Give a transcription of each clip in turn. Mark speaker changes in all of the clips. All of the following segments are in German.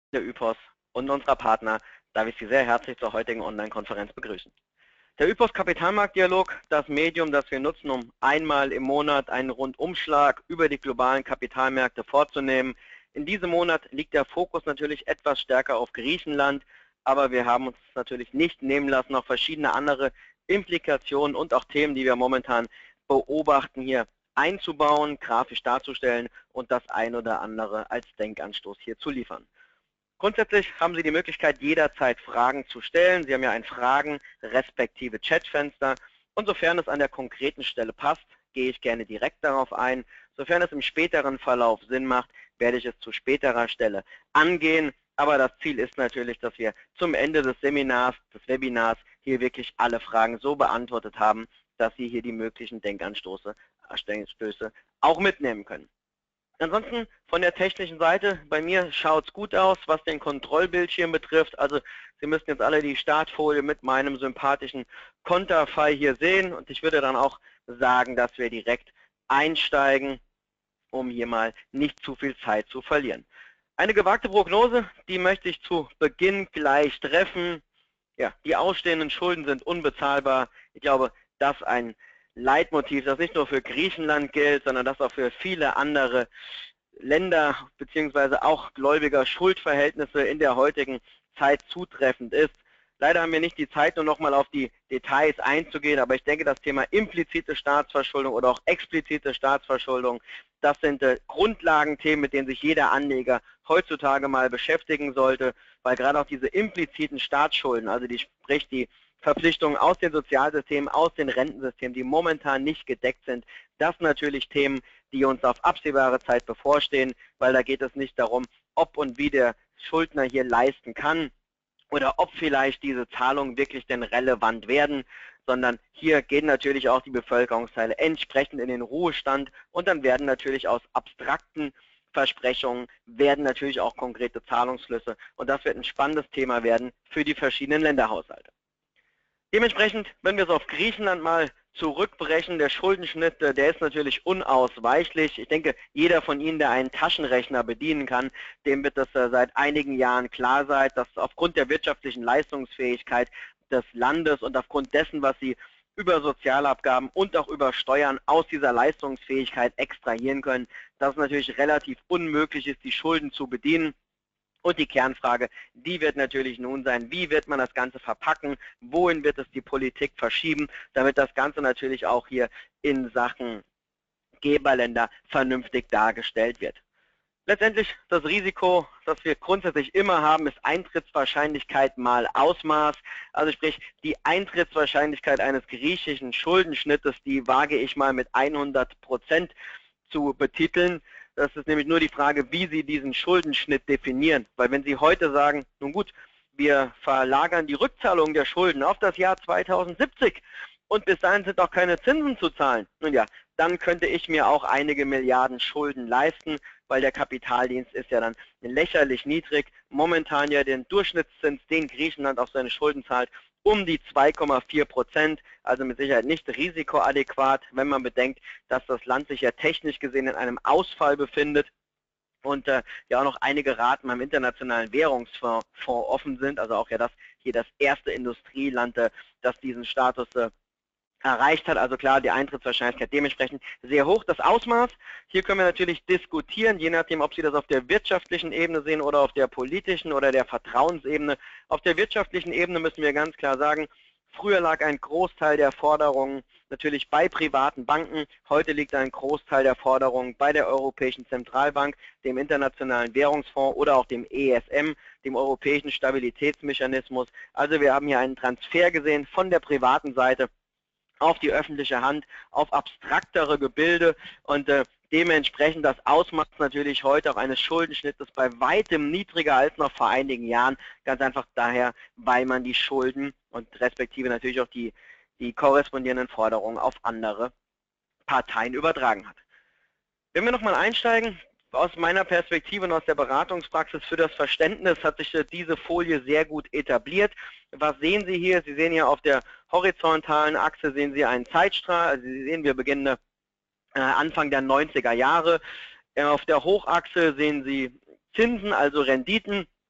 Speaker 1: der ÖPOS und unserer Partner darf ich Sie sehr herzlich zur heutigen Online-Konferenz begrüßen. Der ÖPOS Kapitalmarktdialog, das Medium, das wir nutzen, um einmal im Monat einen Rundumschlag über die globalen Kapitalmärkte vorzunehmen. In diesem Monat liegt der Fokus natürlich etwas stärker auf Griechenland, aber wir haben uns natürlich nicht nehmen lassen, noch verschiedene andere Implikationen und auch Themen, die wir momentan beobachten, hier einzubauen, grafisch darzustellen und das ein oder andere als Denkanstoß hier zu liefern. Grundsätzlich haben Sie die Möglichkeit, jederzeit Fragen zu stellen. Sie haben ja ein Fragen- respektive Chatfenster. Und sofern es an der konkreten Stelle passt, gehe ich gerne direkt darauf ein. Sofern es im späteren Verlauf Sinn macht, werde ich es zu späterer Stelle angehen. Aber das Ziel ist natürlich, dass wir zum Ende des Seminars, des Webinars, hier wirklich alle Fragen so beantwortet haben, dass Sie hier die möglichen Denkanstöße auch mitnehmen können. Ansonsten von der technischen Seite, bei mir schaut es gut aus, was den Kontrollbildschirm betrifft. Also Sie müssten jetzt alle die Startfolie mit meinem sympathischen Konterfei hier sehen. Und ich würde dann auch sagen, dass wir direkt einsteigen, um hier mal nicht zu viel Zeit zu verlieren. Eine gewagte Prognose, die möchte ich zu Beginn gleich treffen. Ja, die ausstehenden Schulden sind unbezahlbar. Ich glaube, das ist ein Leitmotiv, das nicht nur für Griechenland gilt, sondern das auch für viele andere Länder bzw. auch gläubiger Schuldverhältnisse in der heutigen Zeit zutreffend ist. Leider haben wir nicht die Zeit, nur nochmal auf die Details einzugehen, aber ich denke, das Thema implizite Staatsverschuldung oder auch explizite Staatsverschuldung, das sind Grundlagenthemen, mit denen sich jeder Anleger heutzutage mal beschäftigen sollte, weil gerade auch diese impliziten Staatsschulden, also sprich die Verpflichtungen aus den Sozialsystemen, aus den Rentensystemen, die momentan nicht gedeckt sind, das sind natürlich Themen, die uns auf absehbare Zeit bevorstehen, weil da geht es nicht darum, ob und wie der Schuldner hier leisten kann oder ob vielleicht diese Zahlungen wirklich denn relevant werden, sondern hier gehen natürlich auch die Bevölkerungsteile entsprechend in den Ruhestand und dann werden natürlich aus abstrakten Versprechungen werden natürlich auch konkrete Zahlungsflüsse und das wird ein spannendes Thema werden für die verschiedenen Länderhaushalte. Dementsprechend, wenn wir es auf Griechenland mal zurückbrechen, der Schuldenschnitt, der ist natürlich unausweichlich. Ich denke, jeder von Ihnen, der einen Taschenrechner bedienen kann, dem wird es seit einigen Jahren klar sein, dass aufgrund der wirtschaftlichen Leistungsfähigkeit des Landes und aufgrund dessen, was Sie über Sozialabgaben und auch über Steuern aus dieser Leistungsfähigkeit extrahieren können, dass es natürlich relativ unmöglich ist, die Schulden zu bedienen. Und die Kernfrage, die wird natürlich nun sein, wie wird man das Ganze verpacken, wohin wird es die Politik verschieben, damit das Ganze natürlich auch hier in Sachen Geberländer vernünftig dargestellt wird. Letztendlich das Risiko, das wir grundsätzlich immer haben, ist Eintrittswahrscheinlichkeit mal Ausmaß. Also sprich, die Eintrittswahrscheinlichkeit eines griechischen Schuldenschnittes, die wage ich mal mit 100% zu betiteln. Das ist nämlich nur die Frage, wie Sie diesen Schuldenschnitt definieren. Weil wenn Sie heute sagen, nun gut, wir verlagern die Rückzahlung der Schulden auf das Jahr 2070 und bis dahin sind auch keine Zinsen zu zahlen, nun ja, dann könnte ich mir auch einige Milliarden Schulden leisten, weil der Kapitaldienst ist ja dann lächerlich niedrig. Momentan ja den Durchschnittszins, den Griechenland auf seine Schulden zahlt, um die 2,4%, also mit Sicherheit nicht risikoadäquat, wenn man bedenkt, dass das Land sich ja technisch gesehen in einem Ausfall befindet und ja auch noch einige Raten beim Internationalen Währungsfonds offen sind, also auch ja das hier das erste Industrieland, das diesen Status erreicht hat, also klar, die Eintrittswahrscheinlichkeit dementsprechend sehr hoch. Das Ausmaß, hier können wir natürlich diskutieren, je nachdem, ob Sie das auf der wirtschaftlichen Ebene sehen oder auf der politischen oder der Vertrauensebene. Auf der wirtschaftlichen Ebene müssen wir ganz klar sagen, früher lag ein Großteil der Forderungen natürlich bei privaten Banken, heute liegt ein Großteil der Forderungen bei der Europäischen Zentralbank, dem Internationalen Währungsfonds oder auch dem ESM, dem Europäischen Stabilitätsmechanismus. Also wir haben hier einen Transfer gesehen von der privaten Seite auf die öffentliche Hand, auf abstraktere Gebilde und dementsprechend das Ausmaß natürlich heute auch eines Schuldenschnittes bei weitem niedriger als noch vor einigen Jahren, ganz einfach daher, weil man die Schulden und respektive natürlich auch die korrespondierenden Forderungen auf andere Parteien übertragen hat. Wenn wir nochmal einsteigen, aus meiner Perspektive und aus der Beratungspraxis für das Verständnis hat sich diese Folie sehr gut etabliert. Was sehen Sie hier? Sie sehen hier auf der horizontalen Achse sehen Sie einen Zeitstrahl. Also Sie sehen, wir beginnen Anfang der 90er Jahre. Auf der Hochachse sehen Sie Zinsen, also Renditen.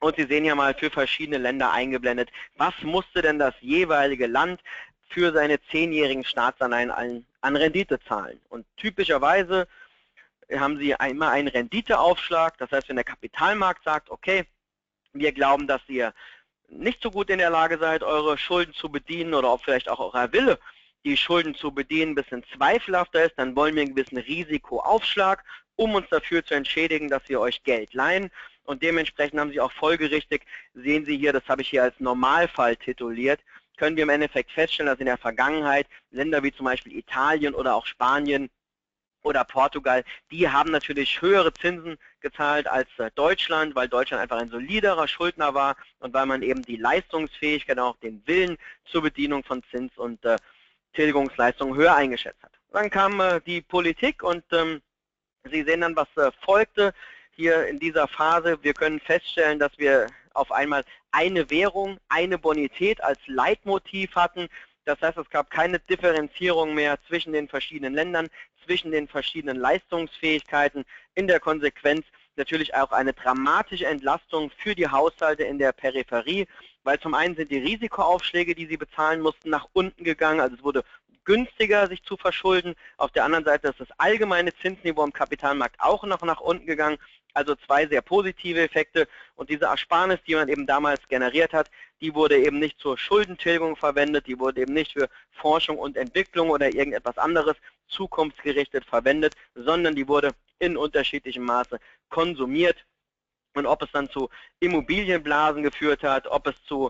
Speaker 1: Und Sie sehen ja mal für verschiedene Länder eingeblendet, was musste denn das jeweilige Land für seine 10-jährigen Staatsanleihen an Rendite zahlen. Und typischerweise haben Sie immer einen Renditeaufschlag. Das heißt, wenn der Kapitalmarkt sagt, okay, wir glauben, dass ihr nicht so gut in der Lage seid, eure Schulden zu bedienen oder ob vielleicht auch euer Wille, die Schulden zu bedienen, ein bisschen zweifelhafter ist, dann wollen wir einen gewissen Risikoaufschlag, um uns dafür zu entschädigen, dass wir euch Geld leihen. Und dementsprechend haben Sie auch folgerichtig, sehen Sie hier, das habe ich hier als Normalfall tituliert, können wir im Endeffekt feststellen, dass in der Vergangenheit Länder wie zum Beispiel Italien oder auch Spanien oder Portugal, die haben natürlich höhere Zinsen gezahlt als Deutschland, weil Deutschland einfach ein soliderer Schuldner war und weil man eben die Leistungsfähigkeit und auch den Willen zur Bedienung von Zins- und Tilgungsleistungen höher eingeschätzt hat. Dann kam die Politik und Sie sehen dann, was folgte hier in dieser Phase. Wir können feststellen, dass wir auf einmal eine Währung, eine Bonität als Leitmotiv hatten. Das heißt, es gab keine Differenzierung mehr zwischen den verschiedenen Ländern, zwischen den verschiedenen Leistungsfähigkeiten. In der Konsequenz natürlich auch eine dramatische Entlastung für die Haushalte in der Peripherie, weil zum einen sind die Risikoaufschläge, die sie bezahlen mussten, nach unten gegangen. Also es wurde günstiger, sich zu verschulden. Auf der anderen Seite ist das allgemeine Zinsniveau im Kapitalmarkt auch noch nach unten gegangen. Also zwei sehr positive Effekte. Und diese Ersparnis, die man eben damals generiert hat, die wurde eben nicht zur Schuldentilgung verwendet, die wurde eben nicht für Forschung und Entwicklung oder irgendetwas anderes zukunftsgerichtet verwendet, sondern die wurde in unterschiedlichem Maße konsumiert. Und ob es dann zu Immobilienblasen geführt hat, ob es zu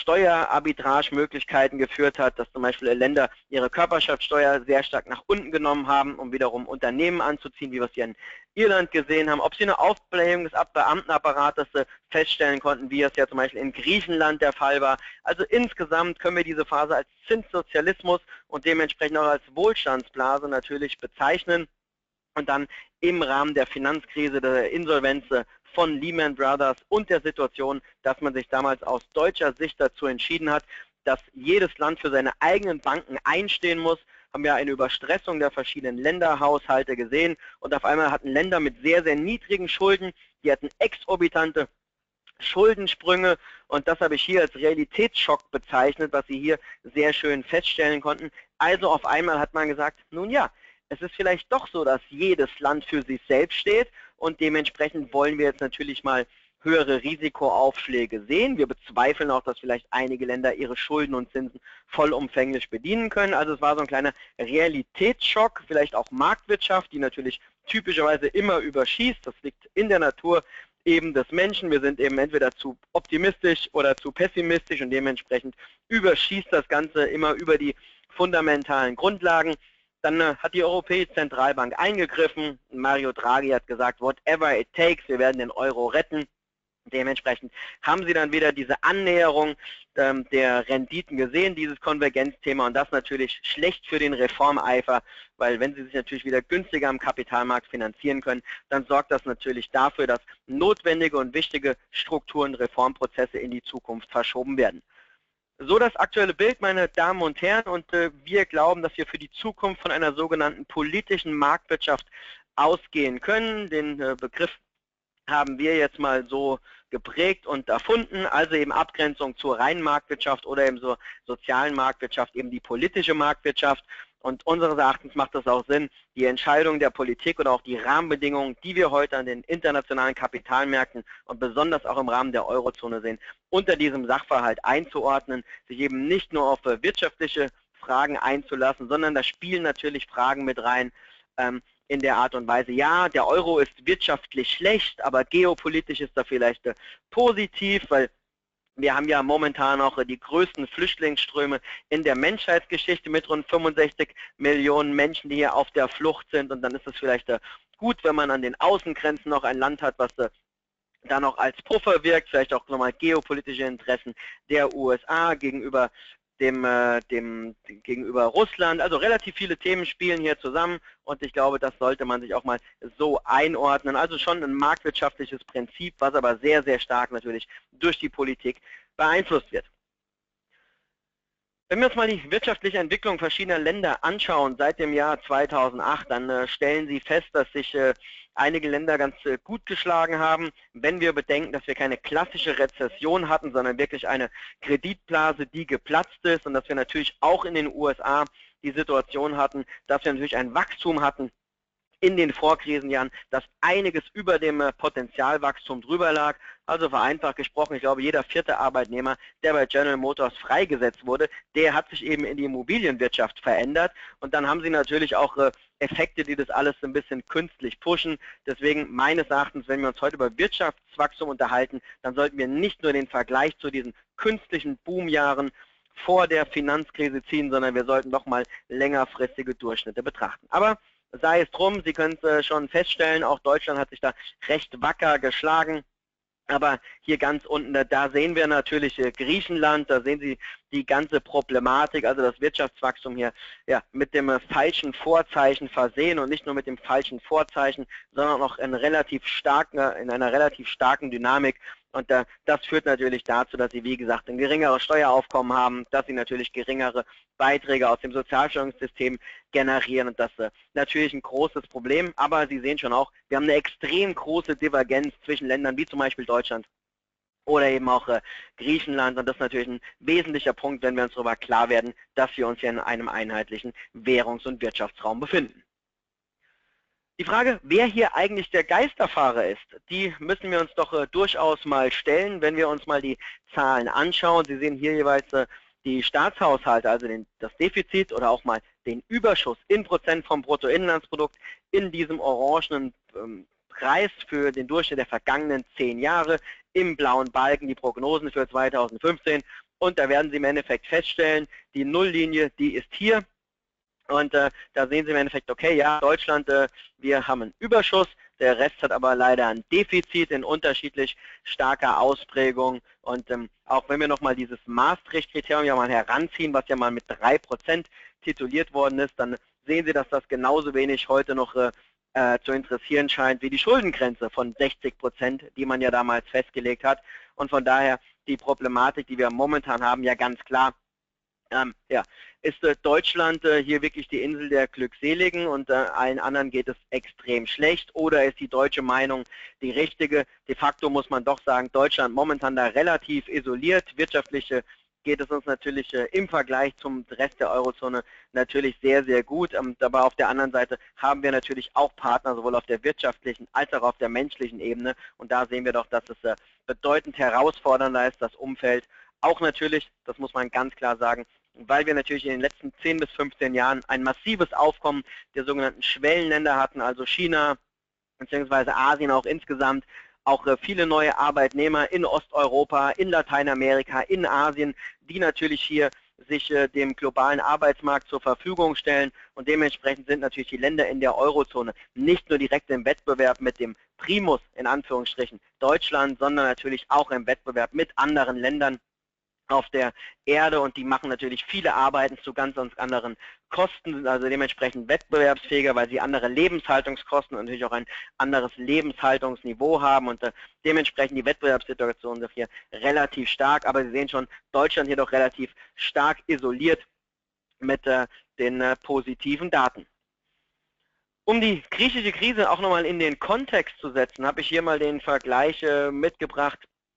Speaker 1: Steuerarbitragemöglichkeiten geführt hat, dass zum Beispiel Länder ihre Körperschaftssteuer sehr stark nach unten genommen haben, um wiederum Unternehmen anzuziehen, wie wir es hier in Irland gesehen haben, ob sie eine Aufblähung des Beamtenapparates feststellen konnten, wie es ja zum Beispiel in Griechenland der Fall war. Also insgesamt können wir diese Phase als Zinssozialismus und dementsprechend auch als Wohlstandsblase natürlich bezeichnen. Und dann im Rahmen der Finanzkrise, der Insolvenz von Lehman Brothers und der Situation, dass man sich damals aus deutscher Sicht dazu entschieden hat, dass jedes Land für seine eigenen Banken einstehen muss, haben wir eine Überstressung der verschiedenen Länderhaushalte gesehen und auf einmal hatten Länder mit sehr, sehr niedrigen Schulden, die hatten exorbitante Schuldensprünge und das habe ich hier als Realitätsschock bezeichnet, was Sie hier sehr schön feststellen konnten. Also auf einmal hat man gesagt, nun ja, es ist vielleicht doch so, dass jedes Land für sich selbst steht und dementsprechend wollen wir jetzt natürlich mal höhere Risikoaufschläge sehen. Wir bezweifeln auch, dass vielleicht einige Länder ihre Schulden und Zinsen vollumfänglich bedienen können. Also es war so ein kleiner Realitätsschock, vielleicht auch Marktwirtschaft, die natürlich typischerweise immer überschießt. Das liegt in der Natur eben des Menschen. Wir sind eben entweder zu optimistisch oder zu pessimistisch und dementsprechend überschießt das Ganze immer über die fundamentalen Grundlagen. Dann hat die Europäische Zentralbank eingegriffen. Mario Draghi hat gesagt, whatever it takes, wir werden den Euro retten. Dementsprechend haben Sie dann wieder diese Annäherung der Renditen gesehen, dieses Konvergenzthema und das natürlich schlecht für den Reformeifer, weil wenn Sie sich natürlich wieder günstiger am Kapitalmarkt finanzieren können, dann sorgt das natürlich dafür, dass notwendige und wichtige Strukturen, Reformprozesse in die Zukunft verschoben werden. So das aktuelle Bild, meine Damen und Herren, und wir glauben, dass wir für die Zukunft von einer sogenannten politischen Marktwirtschaft ausgehen können. Den Begriff haben wir jetzt mal so geprägt und erfunden, also eben Abgrenzung zur reinen Marktwirtschaft oder eben zur sozialen Marktwirtschaft, eben die politische Marktwirtschaft. Und unseres Erachtens macht es auch Sinn, die Entscheidung der Politik oder auch die Rahmenbedingungen, die wir heute an den internationalen Kapitalmärkten und besonders auch im Rahmen der Eurozone sehen, unter diesem Sachverhalt einzuordnen, sich eben nicht nur auf wirtschaftliche Fragen einzulassen, sondern da spielen natürlich Fragen mit rein, in der Art und Weise, ja, der Euro ist wirtschaftlich schlecht, aber geopolitisch ist er vielleicht positiv, weil wir haben ja momentan auch die größten Flüchtlingsströme in der Menschheitsgeschichte mit rund 65 Millionen Menschen, die hier auf der Flucht sind und dann ist es vielleicht gut, wenn man an den Außengrenzen noch ein Land hat, was da noch als Puffer wirkt, vielleicht auch nochmal geopolitische Interessen der USA gegenüber gegenüber Russland. Also relativ viele Themen spielen hier zusammen und ich glaube, das sollte man sich auch mal so einordnen. Also schon ein marktwirtschaftliches Prinzip, was aber sehr, sehr stark natürlich durch die Politik beeinflusst wird. Wenn wir uns mal die wirtschaftliche Entwicklung verschiedener Länder anschauen seit dem Jahr 2008, dann stellen Sie fest, dass sich einige Länder ganz gut geschlagen haben. Wenn wir bedenken, dass wir keine klassische Rezession hatten, sondern wirklich eine Kreditblase, die geplatzt ist, und dass wir natürlich auch in den USA die Situation hatten, dass wir natürlich ein Wachstum hatten in den Vorkrisenjahren, dass einiges über dem Potenzialwachstum drüber lag. Also vereinfacht gesprochen, ich glaube, jeder vierte Arbeitnehmer, der bei General Motors freigesetzt wurde, der hat sich eben in die Immobilienwirtschaft verändert. Und dann haben Sie natürlich auch Effekte, die das alles ein bisschen künstlich pushen. Deswegen meines Erachtens, wenn wir uns heute über Wirtschaftswachstum unterhalten, dann sollten wir nicht nur den Vergleich zu diesen künstlichen Boomjahren vor der Finanzkrise ziehen, sondern wir sollten doch mal längerfristige Durchschnitte betrachten. Aber sei es drum, Sie können es schon feststellen, auch Deutschland hat sich da recht wacker geschlagen. Aber hier ganz unten, da sehen wir natürlich Griechenland, da sehen Sie die ganze Problematik, also das Wirtschaftswachstum hier ja, mit dem falschen Vorzeichen versehen, und nicht nur mit dem falschen Vorzeichen, sondern auch in einer relativ starken Dynamik. Und das führt natürlich dazu, dass Sie, wie gesagt, ein geringeres Steueraufkommen haben, dass Sie natürlich geringere Beiträge aus dem Sozialversicherungssystem generieren, und das ist natürlich ein großes Problem. Aber Sie sehen schon auch, wir haben eine extrem große Divergenz zwischen Ländern wie zum Beispiel Deutschland oder eben auch Griechenland, und das ist natürlich ein wesentlicher Punkt, wenn wir uns darüber klar werden, dass wir uns hier in einem einheitlichen Währungs- und Wirtschaftsraum befinden. Die Frage, wer hier eigentlich der Geisterfahrer ist, die müssen wir uns doch durchaus mal stellen, wenn wir uns mal die Zahlen anschauen. Sie sehen hier jeweils die Staatshaushalte, also das Defizit oder auch mal den Überschuss in Prozent vom Bruttoinlandsprodukt in diesem orangenen Preis für den Durchschnitt der vergangenen 10 Jahre, im blauen Balken die Prognosen für 2015, und da werden Sie im Endeffekt feststellen, die Nulllinie, die ist hier. Und da sehen Sie im Endeffekt, okay, ja, Deutschland, wir haben einen Überschuss, der Rest hat aber leider ein Defizit in unterschiedlich starker Ausprägung. Und auch wenn wir nochmal dieses Maastricht-Kriterium ja mal heranziehen, was ja mal mit 3% tituliert worden ist, dann sehen Sie, dass das genauso wenig heute noch zu interessieren scheint wie die Schuldengrenze von 60%, die man ja damals festgelegt hat. Und von daher die Problematik, die wir momentan haben, ja ganz klar. Ja, ist Deutschland hier wirklich die Insel der Glückseligen und allen anderen geht es extrem schlecht, oder ist die deutsche Meinung die richtige? De facto muss man doch sagen, Deutschland momentan da relativ isoliert. Wirtschaftlich geht es uns natürlich im Vergleich zum Rest der Eurozone natürlich sehr, sehr gut. Aber auf der anderen Seite haben wir natürlich auch Partner, sowohl auf der wirtschaftlichen als auch auf der menschlichen Ebene. Und da sehen wir doch, dass es bedeutend herausfordernder ist, das Umfeld. Auch natürlich, das muss man ganz klar sagen, weil wir natürlich in den letzten 10 bis 15 Jahren ein massives Aufkommen der sogenannten Schwellenländer hatten, also China bzw. Asien auch insgesamt, auch viele neue Arbeitnehmer in Osteuropa, in Lateinamerika, in Asien, die natürlich hier sich dem globalen Arbeitsmarkt zur Verfügung stellen, und dementsprechend sind natürlich die Länder in der Eurozone nicht nur direkt im Wettbewerb mit dem Primus, in Anführungsstrichen, Deutschland, sondern natürlich auch im Wettbewerb mit anderen Ländern auf der Erde, und die machen natürlich viele Arbeiten zu ganz anderen Kosten, sind also dementsprechend wettbewerbsfähiger, weil sie andere Lebenshaltungskosten und natürlich auch ein anderes Lebenshaltungsniveau haben, und dementsprechend die Wettbewerbssituation ist hier relativ stark. Aber Sie sehen schon, Deutschland hier doch relativ stark isoliert mit den positiven Daten. Um die griechische Krise auch nochmal in den Kontext zu setzen, habe ich hier mal den Vergleich mitgebracht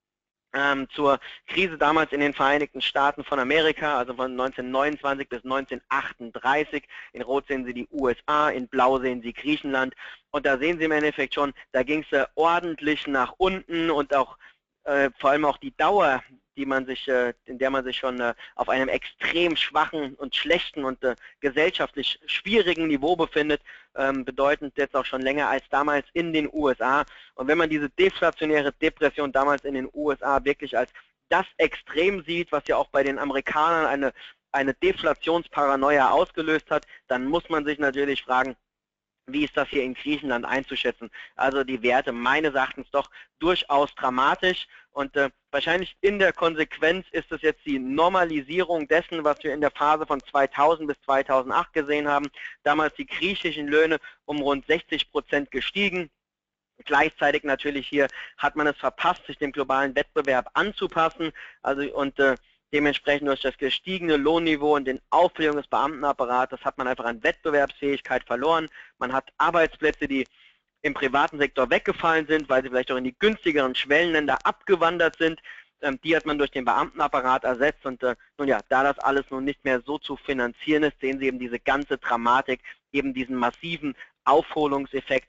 Speaker 1: zur Krise damals in den Vereinigten Staaten von Amerika, also von 1929 bis 1938. In Rot sehen Sie die USA, in Blau sehen Sie Griechenland, und da sehen Sie im Endeffekt schon, da ging es ordentlich nach unten, und auch vor allem auch die Dauer, in der man sich schon auf einem extrem schwachen und schlechten und gesellschaftlich schwierigen Niveau befindet, bedeutend jetzt auch schon länger als damals in den USA. Und wenn man diese deflationäre Depression damals in den USA wirklich als das Extrem sieht, was ja auch bei den Amerikanern eine Deflationsparanoia ausgelöst hat, dann muss man sich natürlich fragen, wie ist das hier in Griechenland einzuschätzen? Also die Werte meines Erachtens doch durchaus dramatisch, und wahrscheinlich in der Konsequenz ist es jetzt die Normalisierung dessen, was wir in der Phase von 2000 bis 2008 gesehen haben. Damals die griechischen Löhne um rund 60% gestiegen. Gleichzeitig natürlich hier hat man es verpasst, sich dem globalen Wettbewerb anzupassen. Also Dementsprechend durch das gestiegene Lohnniveau und den Aufblähung des Beamtenapparates hat man einfach an Wettbewerbsfähigkeit verloren. Man hat Arbeitsplätze, die im privaten Sektor weggefallen sind, weil sie vielleicht auch in die günstigeren Schwellenländer abgewandert sind. Die hat man durch den Beamtenapparat ersetzt und nun ja, da das alles nun nicht mehr so zu finanzieren ist, sehen Sie eben diese ganze Dramatik, eben diesen massiven Aufholungseffekt,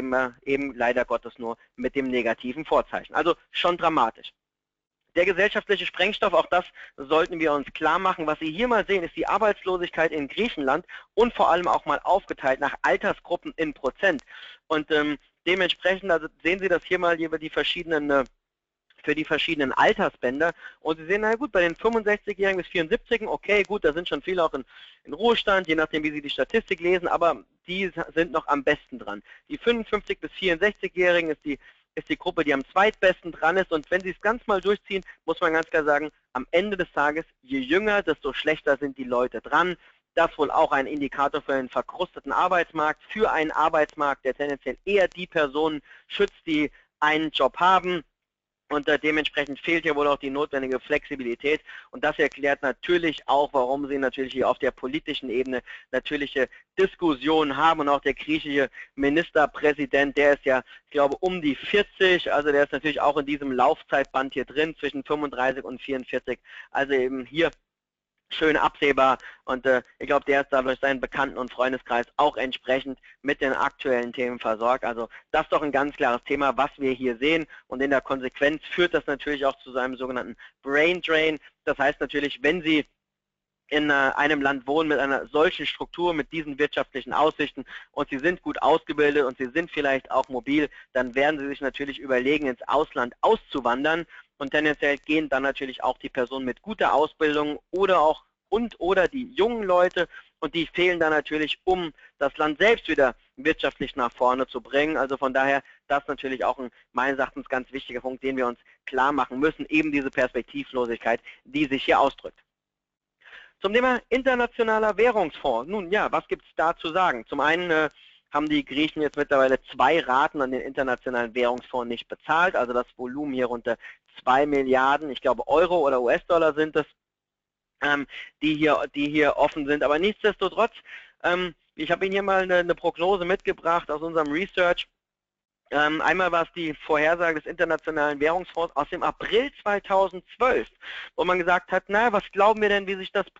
Speaker 1: eben leider Gottes nur mit dem negativen Vorzeichen. Also schon dramatisch. Der gesellschaftliche Sprengstoff, auch das sollten wir uns klar machen. Was Sie hier mal sehen, ist die Arbeitslosigkeit in Griechenland und vor allem auch mal aufgeteilt nach Altersgruppen in Prozent. Und dementsprechend, also sehen Sie das hier mal über die verschiedenen für die verschiedenen Altersbänder. Und Sie sehen, na gut, bei den 65-Jährigen bis 74-Jährigen, okay, gut, da sind schon viele auch in Ruhestand, je nachdem, wie Sie die Statistik lesen, aber die sind noch am besten dran. Die 55- bis 64-Jährigen ist die Gruppe, die am zweitbesten dran ist. Und wenn Sie es ganz mal durchziehen, muss man ganz klar sagen, am Ende des Tages, je jünger, desto schlechter sind die Leute dran. Das wohl auch ein Indikator für einen verkrusteten Arbeitsmarkt, für einen Arbeitsmarkt, der tendenziell eher die Personen schützt, die einen Job haben. Und dementsprechend fehlt hier wohl auch die notwendige Flexibilität. Und das erklärt natürlich auch, warum Sie natürlich hier auf der politischen Ebene natürliche Diskussionen haben. Und auch der griechische Ministerpräsident, der ist ja, ich glaube, um die 40. Also der ist natürlich auch in diesem Laufzeitband hier drin, zwischen 35 und 44. Also eben hier schön absehbar und ich glaube, der ist dadurch seinen Bekannten- und Freundeskreis auch entsprechend mit den aktuellen Themen versorgt. Also das ist doch ein ganz klares Thema, was wir hier sehen und in der Konsequenz führt das natürlich auch zu so einem sogenannten Brain Drain. Das heißt natürlich, wenn Sie in einem Land wohnen mit einer solchen Struktur, mit diesen wirtschaftlichen Aussichten und Sie sind gut ausgebildet und Sie sind vielleicht auch mobil, dann werden Sie sich natürlich überlegen, ins Ausland auszuwandern. Und tendenziell gehen dann natürlich auch die Personen mit guter Ausbildung oder die jungen Leute und die fehlen dann natürlich, um das Land selbst wieder wirtschaftlich nach vorne zu bringen. Also von daher, das ist natürlich auch ein meines Erachtens ganz wichtiger Punkt, den wir uns klar machen müssen, eben diese Perspektivlosigkeit, die sich hier ausdrückt. Zum Thema internationaler Währungsfonds. Nun ja, was gibt es da zu sagen? Zum einen haben die Griechen jetzt mittlerweile 2 Raten an den internationalen Währungsfonds nicht bezahlt, also das Volumen hier unter 2 Milliarden, ich glaube Euro oder US-Dollar sind es, die hier offen sind. Aber nichtsdestotrotz, ich habe Ihnen hier mal eine Prognose mitgebracht aus unserem Research. Einmal war es die Vorhersage des Internationalen Währungsfonds aus dem April 2012, wo man gesagt hat, na, was glauben wir denn, wie sich das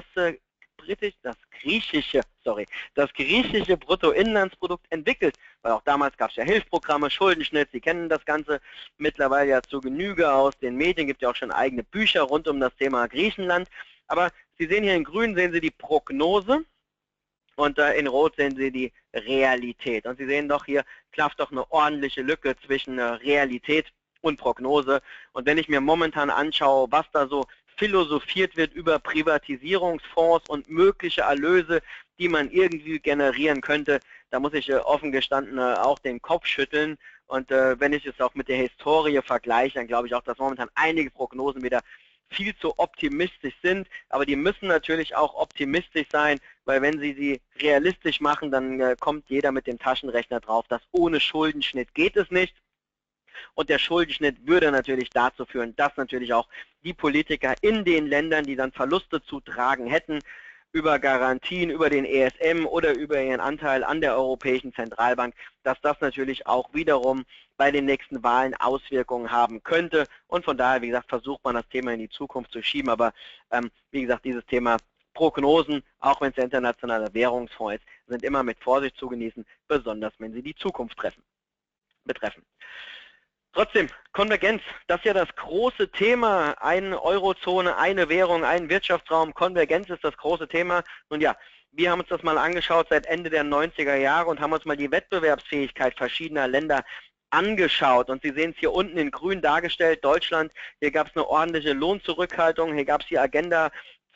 Speaker 1: griechische Bruttoinlandsprodukt entwickelt, weil auch damals gab es ja Hilfsprogramme, Schuldenschnitt, Sie kennen das Ganze mittlerweile ja zur Genüge aus den Medien, gibt ja auch schon eigene Bücher rund um das Thema Griechenland, aber Sie sehen hier in grün, sehen Sie die Prognose und in rot sehen Sie die Realität und Sie sehen doch, hier klafft doch eine ordentliche Lücke zwischen Realität und Prognose und wenn ich mir momentan anschaue, was da so philosophiert wird über Privatisierungsfonds und mögliche Erlöse, die man irgendwie generieren könnte, da muss ich offen gestanden auch den Kopf schütteln. Und wenn ich es auch mit der Historie vergleiche, dann glaube ich auch, dass momentan einige Prognosen wieder viel zu optimistisch sind. Aber die müssen natürlich auch optimistisch sein, weil wenn Sie sie realistisch machen, dann kommt jeder mit dem Taschenrechner drauf, dass ohne Schuldenschnitt geht es nicht. Und der Schuldenschnitt würde natürlich dazu führen, dass natürlich auch die Politiker in den Ländern, die dann Verluste zu tragen hätten, über Garantien, über den ESM oder über ihren Anteil an der Europäischen Zentralbank, dass das natürlich auch wiederum bei den nächsten Wahlen Auswirkungen haben könnte. Und von daher, wie gesagt, versucht man das Thema in die Zukunft zu schieben. Aber wie gesagt, dieses Thema Prognosen, auch wenn es der internationale Währungsfonds ist, sind immer mit Vorsicht zu genießen, besonders wenn sie die Zukunft betreffen. Trotzdem, Konvergenz, das ist ja das große Thema, eine Eurozone, eine Währung, ein Wirtschaftsraum, Konvergenz ist das große Thema. Und ja, wir haben uns das mal angeschaut seit Ende der 90er Jahre und haben uns mal die Wettbewerbsfähigkeit verschiedener Länder angeschaut. Und Sie sehen es hier unten in grün dargestellt, Deutschland, hier gab es eine ordentliche Lohnzurückhaltung, hier gab es die Agenda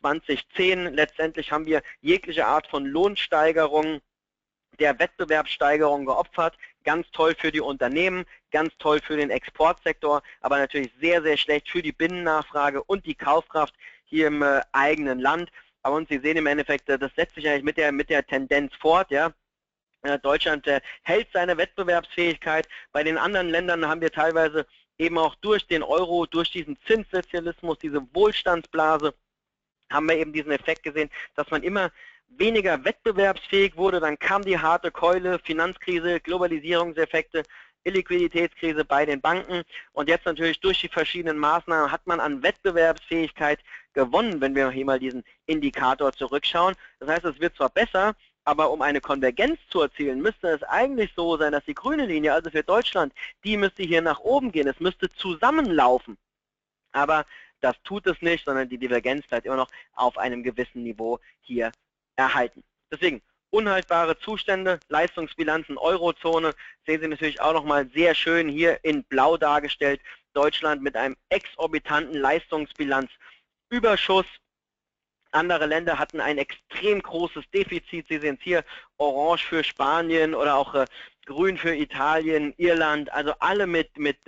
Speaker 1: 2010. Letztendlich haben wir jegliche Art von Lohnsteigerung, der Wettbewerbssteigerung geopfert. Ganz toll für die Unternehmen, ganz toll für den Exportsektor, aber natürlich sehr, sehr schlecht für die Binnennachfrage und die Kaufkraft hier im eigenen Land. Aber und Sie sehen im Endeffekt, das setzt sich eigentlich mit der Tendenz fort, ja. Deutschland hält seine Wettbewerbsfähigkeit. Bei den anderen Ländern haben wir teilweise eben auch durch den Euro, durch diesen Zinssozialismus, diese Wohlstandsblase, haben wir eben diesen Effekt gesehen, dass man immer weniger wettbewerbsfähig wurde. Dann kam die harte Keule, Finanzkrise, Globalisierungseffekte, Illiquiditätskrise bei den Banken und jetzt natürlich durch die verschiedenen Maßnahmen hat man an Wettbewerbsfähigkeit gewonnen, wenn wir hier mal diesen Indikator zurückschauen. Das heißt, es wird zwar besser, aber um eine Konvergenz zu erzielen, müsste es eigentlich so sein, dass die grüne Linie, also für Deutschland, die müsste hier nach oben gehen. Es müsste zusammenlaufen. Aber das tut es nicht, sondern die Divergenz bleibt immer noch auf einem gewissen Niveau hier erhalten. Deswegen unhaltbare Zustände, Leistungsbilanzen, Eurozone, sehen Sie natürlich auch nochmal sehr schön hier in Blau dargestellt. Deutschland mit einem exorbitanten Leistungsbilanzüberschuss. Andere Länder hatten ein extrem großes Defizit. Sie sehen es hier, orange für Spanien oder auch grün für Italien, Irland, also alle mit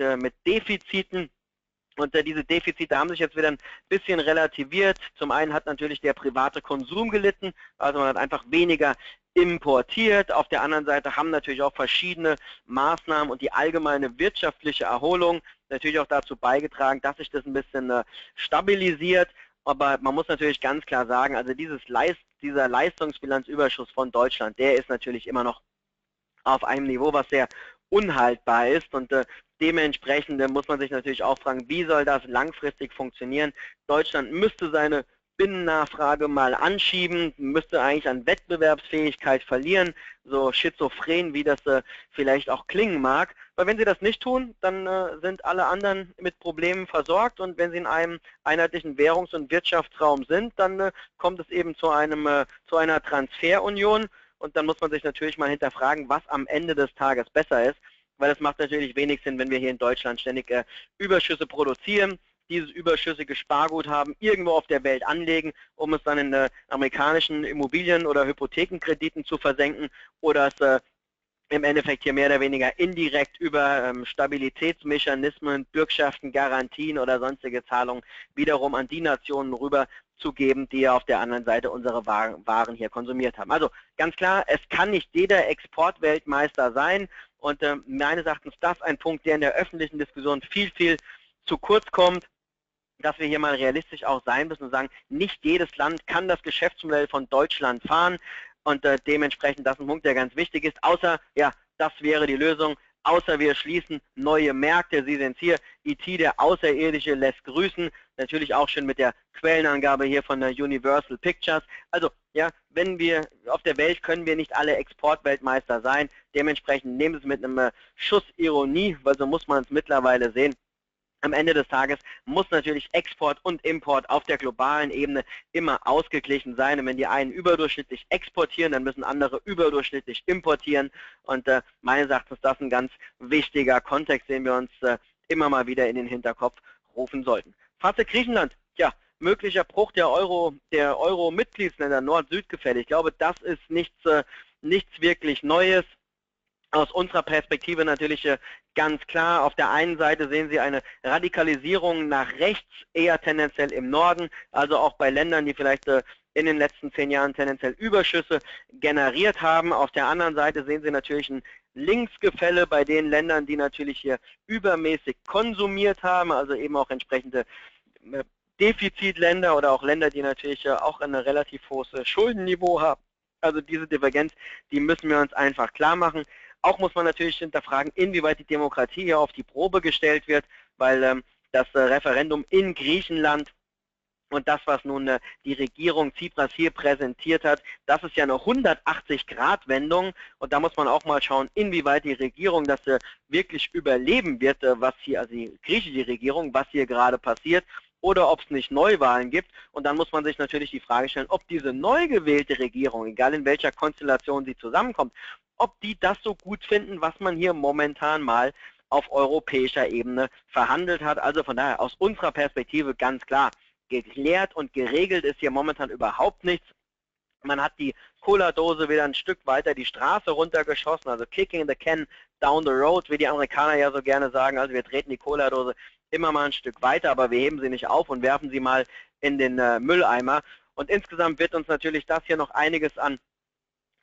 Speaker 1: Defiziten. Und diese Defizite haben sich jetzt wieder ein bisschen relativiert. Zum einen hat natürlich der private Konsum gelitten, also man hat einfach weniger importiert. Auf der anderen Seite haben natürlich auch verschiedene Maßnahmen und die allgemeine wirtschaftliche Erholung natürlich auch dazu beigetragen, dass sich das ein bisschen stabilisiert. Aber man muss natürlich ganz klar sagen, also dieser Leistungsbilanzüberschuss von Deutschland, der ist natürlich immer noch auf einem Niveau, was sehr unhaltbar ist und dementsprechend muss man sich natürlich auch fragen, wie soll das langfristig funktionieren? Deutschland müsste seine Binnennachfrage mal anschieben, müsste eigentlich an Wettbewerbsfähigkeit verlieren, so schizophren, wie das vielleicht auch klingen mag. Weil wenn sie das nicht tun, dann sind alle anderen mit Problemen versorgt und wenn sie in einem einheitlichen Währungs- und Wirtschaftsraum sind, dann kommt es eben zu einer Transferunion und dann muss man sich natürlich mal hinterfragen, was am Ende des Tages besser ist. Weil es macht natürlich wenig Sinn, wenn wir hier in Deutschland ständig Überschüsse produzieren, dieses überschüssige Sparguthaben irgendwo auf der Welt anlegen, um es dann in amerikanischen Immobilien- oder Hypothekenkrediten zu versenken oder es im Endeffekt hier mehr oder weniger indirekt über Stabilitätsmechanismen, Bürgschaften, Garantien oder sonstige Zahlungen wiederum an die Nationen rüber zu geben, die auf der anderen Seite unsere Waren hier konsumiert haben. Also ganz klar, es kann nicht jeder Exportweltmeister sein und meines Erachtens das ein Punkt, der in der öffentlichen Diskussion viel zu kurz kommt, dass wir hier mal realistisch auch sein müssen und sagen, nicht jedes Land kann das Geschäftsmodell von Deutschland fahren und dementsprechend das ist ein Punkt, der ganz wichtig ist, außer, ja, das wäre die Lösung, außer wir schließen neue Märkte. Sie sehen es hier, IT, der Außerirdische, lässt grüßen, natürlich auch schön mit der Quellenangabe hier von der Universal Pictures. Also, ja, wenn wir auf der Welt können wir nicht alle Exportweltmeister sein, dementsprechend nehmen Sie es mit einem Schuss Ironie, weil so muss man es mittlerweile sehen. Am Ende des Tages muss natürlich Export und Import auf der globalen Ebene immer ausgeglichen sein. Und wenn die einen überdurchschnittlich exportieren, dann müssen andere überdurchschnittlich importieren. Und meines Erachtens ist das ein ganz wichtiger Kontext, den wir uns immer mal wieder in den Hinterkopf rufen sollten. Fazit Griechenland, ja, möglicher Bruch der Euro-Mitgliedsländer Nord-Süd-Gefälle. Ich glaube, das ist nichts wirklich Neues. Aus unserer Perspektive natürlich ganz klar, auf der einen Seite sehen Sie eine Radikalisierung nach rechts, eher tendenziell im Norden, also auch bei Ländern, die vielleicht in den letzten 10 Jahren tendenziell Überschüsse generiert haben. Auf der anderen Seite sehen Sie natürlich ein Linksgefälle bei den Ländern, die natürlich hier übermäßig konsumiert haben, also eben auch entsprechende Defizitländer oder auch Länder, die natürlich auch ein relativ hohes Schuldenniveau haben. Also diese Divergenz, die müssen wir uns einfach klar machen. Auch muss man natürlich hinterfragen, inwieweit die Demokratie hier auf die Probe gestellt wird, weil das Referendum in Griechenland und das, was nun die Regierung Tsipras hier präsentiert hat, das ist ja eine 180-Grad-Wendung und da muss man auch mal schauen, inwieweit die Regierung das wirklich überleben wird, was hier, also die griechische Regierung, was hier gerade passiert, oder ob es nicht Neuwahlen gibt. Und dann muss man sich natürlich die Frage stellen, ob diese neu gewählte Regierung, egal in welcher Konstellation sie zusammenkommt, ob die das so gut finden, was man hier momentan mal auf europäischer Ebene verhandelt hat. Also von daher aus unserer Perspektive ganz klar, geklärt und geregelt ist hier momentan überhaupt nichts. Man hat die Cola-Dose wieder ein Stück weiter die Straße runtergeschossen, also kicking the can down the road, wie die Amerikaner ja so gerne sagen. Also wir treten die Cola-Dose immer mal ein Stück weiter, aber wir heben sie nicht auf und werfen sie mal in den Mülleimer. Und insgesamt wird uns natürlich das hier noch einiges an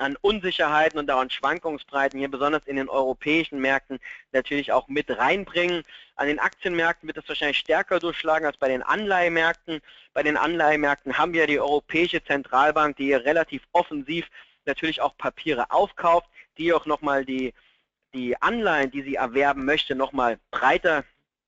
Speaker 1: an Unsicherheiten und auch an Schwankungsbreiten hier besonders in den europäischen Märkten natürlich auch mit reinbringen. An den Aktienmärkten wird es wahrscheinlich stärker durchschlagen als bei den Anleihemärkten. Bei den Anleihemärkten haben wir die Europäische Zentralbank, die hier relativ offensiv natürlich auch Papiere aufkauft, die auch nochmal die Anleihen, die sie erwerben möchte, nochmal breiter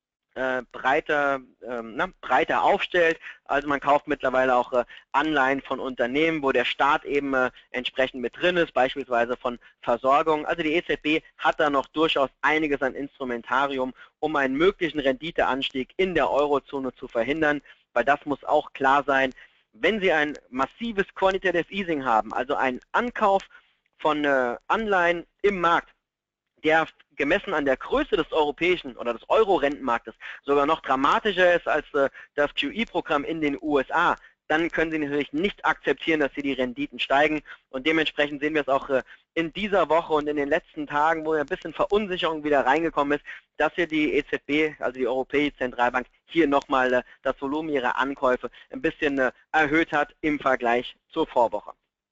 Speaker 1: aufstellt. Also man kauft mittlerweile auch Anleihen von Unternehmen, wo der Staat eben entsprechend mit drin ist, beispielsweise von Versorgung. Also die EZB hat da noch durchaus einiges an Instrumentarium, um einen möglichen Renditeanstieg in der Eurozone zu verhindern, weil das muss auch klar sein, wenn Sie ein massives Quantitative Easing haben, also einen Ankauf von Anleihen im Markt, der gemessen an der Größe des europäischen oder des Euro-Rentenmarktes sogar noch dramatischer ist als das QE-Programm in den USA, dann können Sie natürlich nicht akzeptieren, dass hier die Renditen steigen. Und dementsprechend sehen wir es auch in dieser Woche und in den letzten Tagen, wo ja ein bisschen Verunsicherung wieder reingekommen ist, dass hier die EZB, also die Europäische Zentralbank, hier nochmal das Volumen ihrer Ankäufe ein bisschen erhöht hat im Vergleich zur Vorwoche.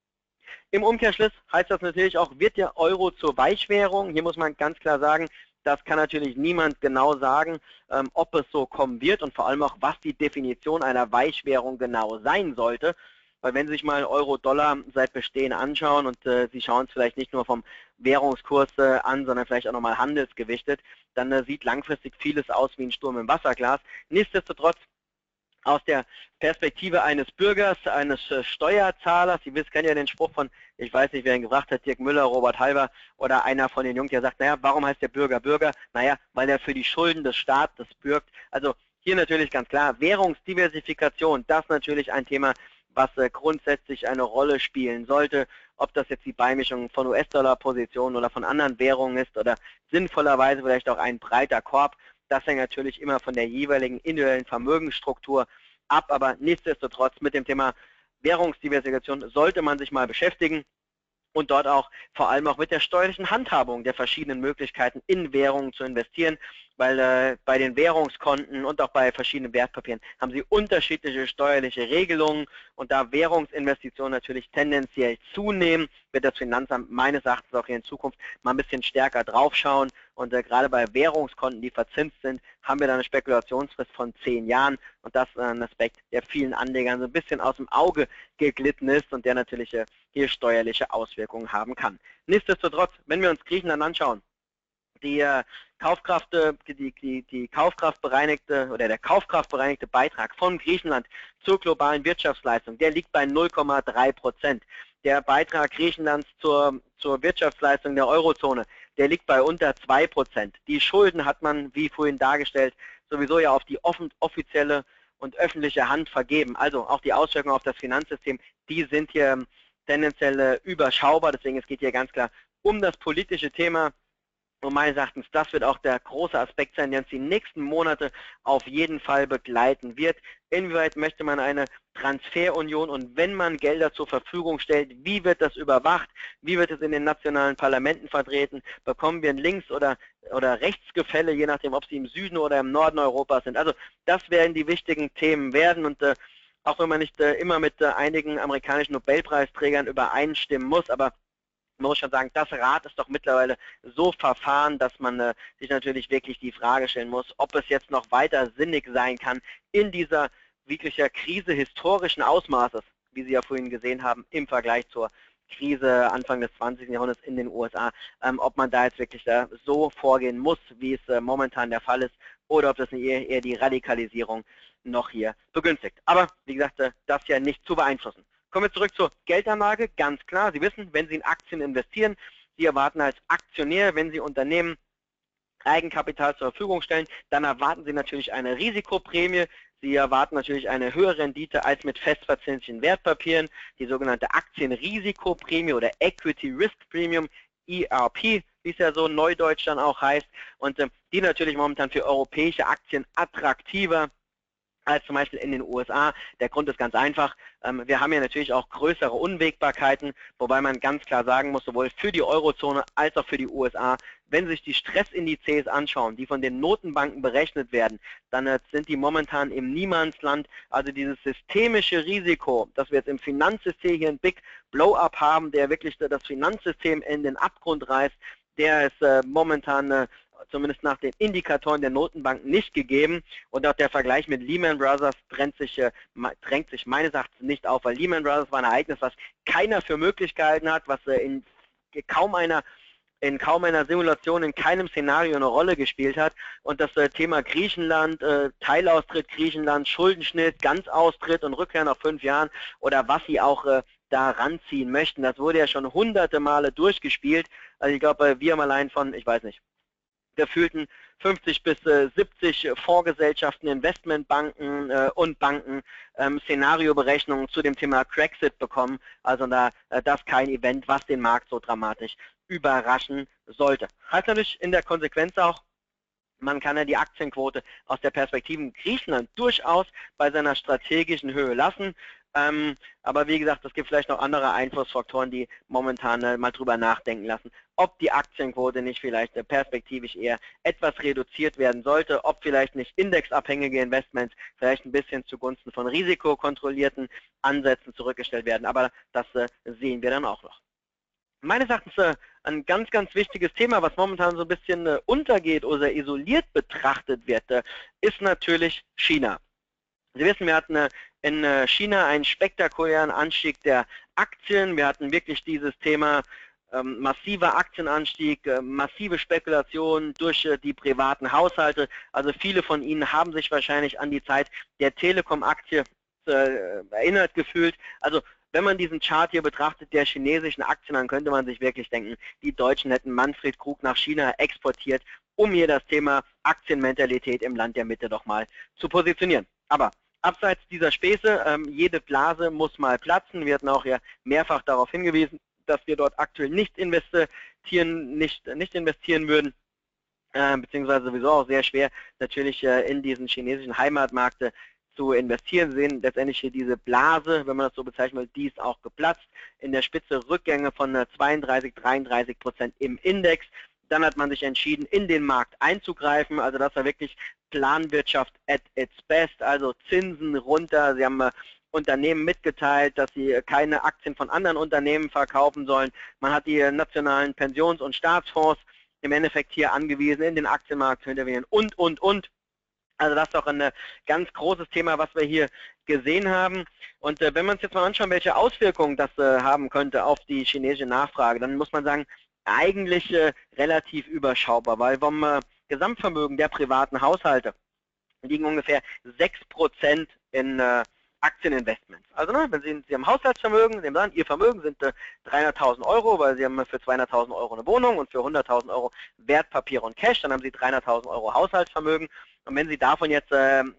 Speaker 1: Im Umkehrschluss heißt das natürlich auch, wird der Euro zur Weichwährung? Hier muss man ganz klar sagen, das kann natürlich niemand genau sagen, ob es so kommen wird und vor allem auch, was die Definition einer Weichwährung genau sein sollte. Weil wenn Sie sich mal Euro-Dollar seit Bestehen anschauen und Sie schauen es vielleicht nicht nur vom Währungskurs an, sondern vielleicht auch nochmal handelsgewichtet, dann sieht langfristig vieles aus wie ein Sturm im Wasserglas. Nichtsdestotrotz, aus der Perspektive eines Bürgers, eines Steuerzahlers, Sie kennen ja den Spruch von, ich weiß nicht, wer ihn gebracht hat, Dirk Müller, Robert Halber oder einer von den Jungen, der sagt, naja, warum heißt der Bürger Bürger? Naja, weil er für die Schulden des Staates bürgt. Also hier natürlich ganz klar, Währungsdiversifikation, das ist natürlich ein Thema, was grundsätzlich eine Rolle spielen sollte, ob das jetzt die Beimischung von US-Dollar-Positionen oder von anderen Währungen ist oder sinnvollerweise vielleicht auch ein breiter Korb. Das hängt natürlich immer von der jeweiligen individuellen Vermögensstruktur ab, aber nichtsdestotrotz mit dem Thema Währungsdiversifikation sollte man sich mal beschäftigen und dort auch vor allem auch mit der steuerlichen Handhabung der verschiedenen Möglichkeiten in Währungen zu investieren, weil bei den Währungskonten und auch bei verschiedenen Wertpapieren haben Sie unterschiedliche steuerliche Regelungen und da Währungsinvestitionen natürlich tendenziell zunehmen, wird das Finanzamt meines Erachtens auch hier in Zukunft mal ein bisschen stärker draufschauen und gerade bei Währungskonten, die verzinst sind, haben wir da eine Spekulationsfrist von 10 Jahren und das ist ein Aspekt, der vielen Anlegern so ein bisschen aus dem Auge geglitten ist und der natürlich hier steuerliche Auswirkungen haben kann. Nichtsdestotrotz, wenn wir uns Griechenland anschauen, der kaufkraftbereinigte Beitrag von Griechenland zur globalen Wirtschaftsleistung, der liegt bei 0,3%. Der Beitrag Griechenlands zur Wirtschaftsleistung der Eurozone, der liegt bei unter 2%. Die Schulden hat man, wie vorhin dargestellt, sowieso ja auf die offizielle und öffentliche Hand vergeben. Also auch die Auswirkungen auf das Finanzsystem, die sind hier tendenziell überschaubar. Deswegen es geht hier ganz klar um das politische Thema. Und meines Erachtens, das wird auch der große Aspekt sein, der uns die nächsten Monate auf jeden Fall begleiten wird. Inwieweit möchte man eine Transferunion und wenn man Gelder zur Verfügung stellt, wie wird das überwacht? Wie wird es in den nationalen Parlamenten vertreten? Bekommen wir ein Links- oder Rechtsgefälle, je nachdem, ob sie im Süden oder im Norden Europas sind? Also das werden die wichtigen Themen werden und auch wenn man nicht immer mit einigen amerikanischen Nobelpreisträgern übereinstimmen muss, aber man muss schon sagen, das Rad ist doch mittlerweile so verfahren, dass man sich natürlich wirklich die Frage stellen muss, ob es jetzt noch weiter sinnig sein kann, in dieser wirklicher Krise historischen Ausmaßes, wie Sie ja vorhin gesehen haben, im Vergleich zur Krise Anfang des 20. Jahrhunderts in den USA, ob man da jetzt wirklich so vorgehen muss, wie es momentan der Fall ist, oder ob das eher die Radikalisierung noch hier begünstigt. Aber wie gesagt, das ja nicht zu beeinflussen. Kommen wir zurück zur Geldanlage. Ganz klar, Sie wissen, wenn Sie in Aktien investieren, Sie erwarten als Aktionär, wenn Sie Unternehmen Eigenkapital zur Verfügung stellen, dann erwarten Sie natürlich eine Risikoprämie. Sie erwarten natürlich eine höhere Rendite als mit festverzinslichen Wertpapieren, die sogenannte Aktienrisikoprämie oder Equity Risk Premium, ERP, wie es ja so neudeutsch dann auch heißt, und die natürlich momentan für europäische Aktien attraktiver als zum Beispiel in den USA. Der Grund ist ganz einfach. Wir haben ja natürlich auch größere Unwägbarkeiten, wobei man ganz klar sagen muss, sowohl für die Eurozone als auch für die USA, wenn Sie sich die Stressindizes anschauen, die von den Notenbanken berechnet werden, dann sind die momentan im Niemandsland. Also dieses systemische Risiko, dass wir jetzt im Finanzsystem hier einen Big Blow-up haben, der wirklich das Finanzsystem in den Abgrund reißt, der ist momentan zumindest nach den Indikatoren der Notenbanken nicht gegeben. Und auch der Vergleich mit Lehman Brothers drängt sich meines Erachtens nicht auf, weil Lehman Brothers war ein Ereignis, was keiner für möglich gehalten hat, was in kaum einer Simulation, in keinem Szenario eine Rolle gespielt hat. Und das Thema Griechenland, Teilaustritt Griechenland, Schuldenschnitt, Ganzaustritt und Rückkehr nach 5 Jahren oder was sie auch da ranziehen möchten, das wurde ja schon hunderte Male durchgespielt. Also ich glaube, wir haben allein von, ich weiß nicht, gefühlten 50 bis 70 Fondsgesellschaften, Investmentbanken und Banken Szenarioberechnungen zu dem Thema Brexit bekommen. Also das kein Event, was den Markt so dramatisch überraschen sollte. Heißt natürlich in der Konsequenz auch, man kann ja die Aktienquote aus der Perspektive Griechenland durchaus bei seiner strategischen Höhe lassen. Aber wie gesagt, es gibt vielleicht noch andere Einflussfaktoren, die momentan mal drüber nachdenken lassen, ob die Aktienquote nicht vielleicht perspektivisch eher etwas reduziert werden sollte, ob vielleicht nicht indexabhängige Investments vielleicht ein bisschen zugunsten von risikokontrollierten Ansätzen zurückgestellt werden. Aber das sehen wir dann auch noch. Meines Erachtens ein ganz, ganz wichtiges Thema, was momentan so ein bisschen untergeht oder isoliert betrachtet wird, ist natürlich China. Sie wissen, wir hatten in China einen spektakulären Anstieg der Aktien. Wir hatten wirklich dieses Thema massiver Aktienanstieg, massive Spekulation durch die privaten Haushalte. Also viele von Ihnen haben sich wahrscheinlich an die Zeit der Telekom-Aktie erinnert gefühlt. Also wenn man diesen Chart hier betrachtet, der chinesischen Aktien, dann könnte man sich wirklich denken, die Deutschen hätten Manfred Krug nach China exportiert, um hier das Thema Aktienmentalität im Land der Mitte doch mal zu positionieren. Aber abseits dieser Späße, jede Blase muss mal platzen. Wir hatten auch ja mehrfach darauf hingewiesen, dass wir dort aktuell nicht investieren würden, beziehungsweise sowieso auch sehr schwer natürlich in diesen chinesischen Heimatmarkt zu investieren. Sie sehen letztendlich hier diese Blase, wenn man das so bezeichnen will, die ist auch geplatzt. In der Spitze Rückgänge von 32-33% im Index. Dann hat man sich entschieden, in den Markt einzugreifen. Also das war wirklich Planwirtschaft at its best, also Zinsen runter. Sie haben Unternehmen mitgeteilt, dass sie keine Aktien von anderen Unternehmen verkaufen sollen. Man hat die nationalen Pensions- und Staatsfonds im Endeffekt hier angewiesen, in den Aktienmarkt zu intervenieren und. Also das ist doch ein ganz großes Thema, was wir hier gesehen haben. Und wenn wir uns jetzt mal anschauen, welche Auswirkungen das haben könnte auf die chinesische Nachfrage, dann muss man sagen, eigentlich relativ überschaubar, weil vom Gesamtvermögen der privaten Haushalte liegen ungefähr 6% in Aktieninvestments. Also wenn Sie haben Haushaltsvermögen, Sie sagen, Ihr Vermögen sind 300.000 Euro, weil Sie haben für 200.000 Euro eine Wohnung und für 100.000 Euro Wertpapiere und Cash, dann haben Sie 300.000 Euro Haushaltsvermögen. Und wenn Sie davon jetzt 6%,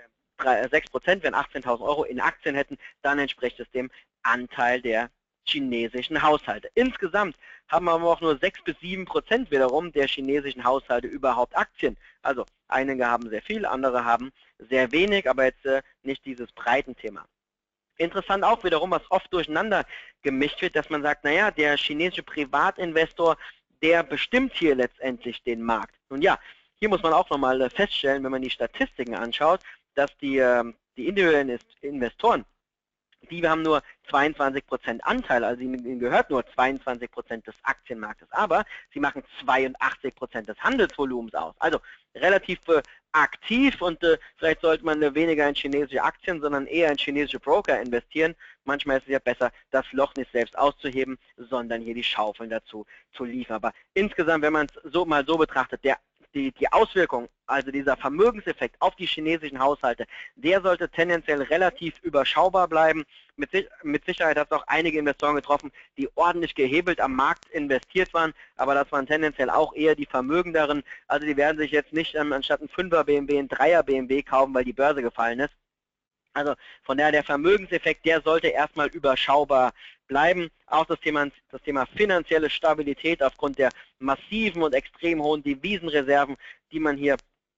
Speaker 1: wenn 18.000 Euro in Aktien hätten, dann entspricht es dem Anteil der chinesischen Haushalte. Insgesamt haben aber auch nur 6 bis 7% wiederum der chinesischen Haushalte überhaupt Aktien. Also einige haben sehr viel, andere haben sehr wenig, aber jetzt nicht dieses Breitenthema. Interessant auch wiederum, was oft durcheinander gemischt wird, dass man sagt, naja, der chinesische Privatinvestor, der bestimmt hier letztendlich den Markt. Nun ja, hier muss man auch nochmal feststellen, wenn man die Statistiken anschaut, dass die individuellen Investoren, die haben nur 22% Anteil, also ihnen gehört nur 22% des Aktienmarktes, aber sie machen 82% des Handelsvolumens aus. Also relativ aktiv und vielleicht sollte man weniger in chinesische Aktien, sondern eher in chinesische Broker investieren. Manchmal ist es ja besser, das Loch nicht selbst auszuheben, sondern hier die Schaufeln dazu zu liefern. Aber insgesamt, wenn man es mal so betrachtet, die Auswirkung, also dieser Vermögenseffekt auf die chinesischen Haushalte, der sollte tendenziell relativ überschaubar bleiben. Mit Sicherheit hat es auch einige Investoren getroffen, die ordentlich gehebelt am Markt investiert waren, aber das waren tendenziell auch eher die Vermögenderen. Also die werden sich jetzt nicht anstatt ein 5er BMW ein 3er BMW kaufen, weil die Börse gefallen ist. Also von daher der Vermögenseffekt, der sollte erstmal überschaubar bleiben. Auch das Thema finanzielle Stabilität aufgrund der massiven und extrem hohen Devisenreserven, die man hier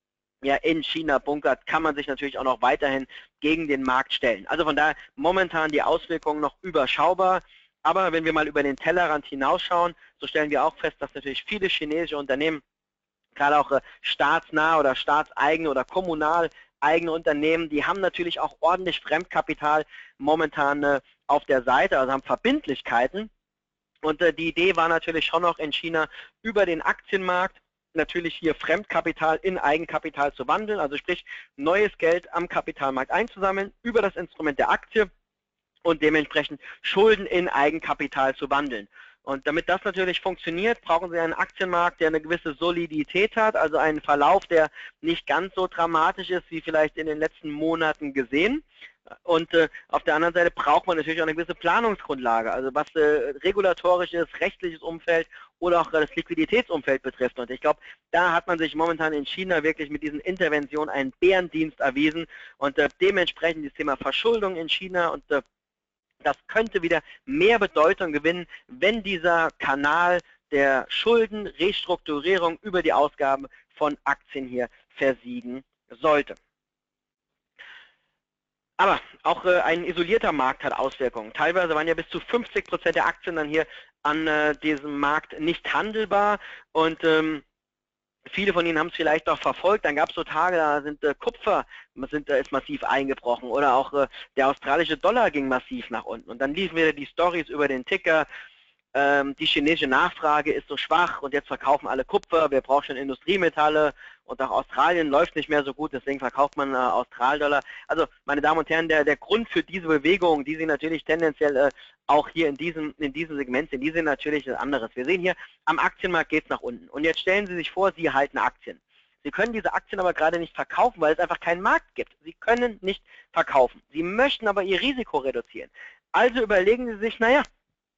Speaker 1: ja in China bunkert, kann man sich natürlich auch noch weiterhin gegen den Markt stellen. Also von daher momentan die Auswirkungen noch überschaubar. Aber wenn wir mal über den Tellerrand hinausschauen, so stellen wir auch fest, dass natürlich viele chinesische Unternehmen, gerade auch staatsnah oder staatseigene oder kommunal eigene Unternehmen, die haben natürlich auch ordentlich Fremdkapital momentan auf der Seite, also haben Verbindlichkeiten. Und die Idee war natürlich schon noch in China über den Aktienmarkt natürlich hier Fremdkapital in Eigenkapital zu wandeln, also sprich neues Geld am Kapitalmarkt einzusammeln über das Instrument der Aktie und dementsprechend Schulden in Eigenkapital zu wandeln. Und damit das natürlich funktioniert, brauchen Sie einen Aktienmarkt, der eine gewisse Solidität hat, also einen Verlauf, der nicht ganz so dramatisch ist, wie vielleicht in den letzten Monaten gesehen. Und auf der anderen Seite braucht man natürlich auch eine gewisse Planungsgrundlage, also was regulatorisches, rechtliches Umfeld oder auch das Liquiditätsumfeld betrifft. Und ich glaube, da hat man sich momentan in China wirklich mit diesen Interventionen einen Bärendienst erwiesen und dementsprechend das Thema Verschuldung in China und das könnte wieder mehr Bedeutung gewinnen, wenn dieser Kanal der Schulden, Restrukturierung über die Ausgaben von Aktien hier versiegen sollte. Aber auch ein isolierter Markt hat Auswirkungen. Teilweise waren ja bis zu 50% der Aktien dann hier an diesem Markt nicht handelbar und viele von Ihnen haben es vielleicht auch verfolgt, dann gab es so Tage, da sind Kupfer ist massiv eingebrochen oder auch der australische Dollar ging massiv nach unten und dann liefen wieder die Stories über den Ticker, die chinesische Nachfrage ist so schwach und jetzt verkaufen alle Kupfer, wir brauchen schon Industriemetalle und auch Australien läuft nicht mehr so gut, deswegen verkauft man Australdollar. Also meine Damen und Herren, der Grund für diese Bewegung, die Sie natürlich tendenziell auch hier in diesem Segment sehen, die sind natürlich ein anderes. Wir sehen hier, am Aktienmarkt geht es nach unten und jetzt stellen Sie sich vor, Sie halten Aktien. Sie können diese Aktien aber gerade nicht verkaufen, weil es einfach keinen Markt gibt. Sie können nicht verkaufen. Sie möchten aber Ihr Risiko reduzieren. Also überlegen Sie sich, naja,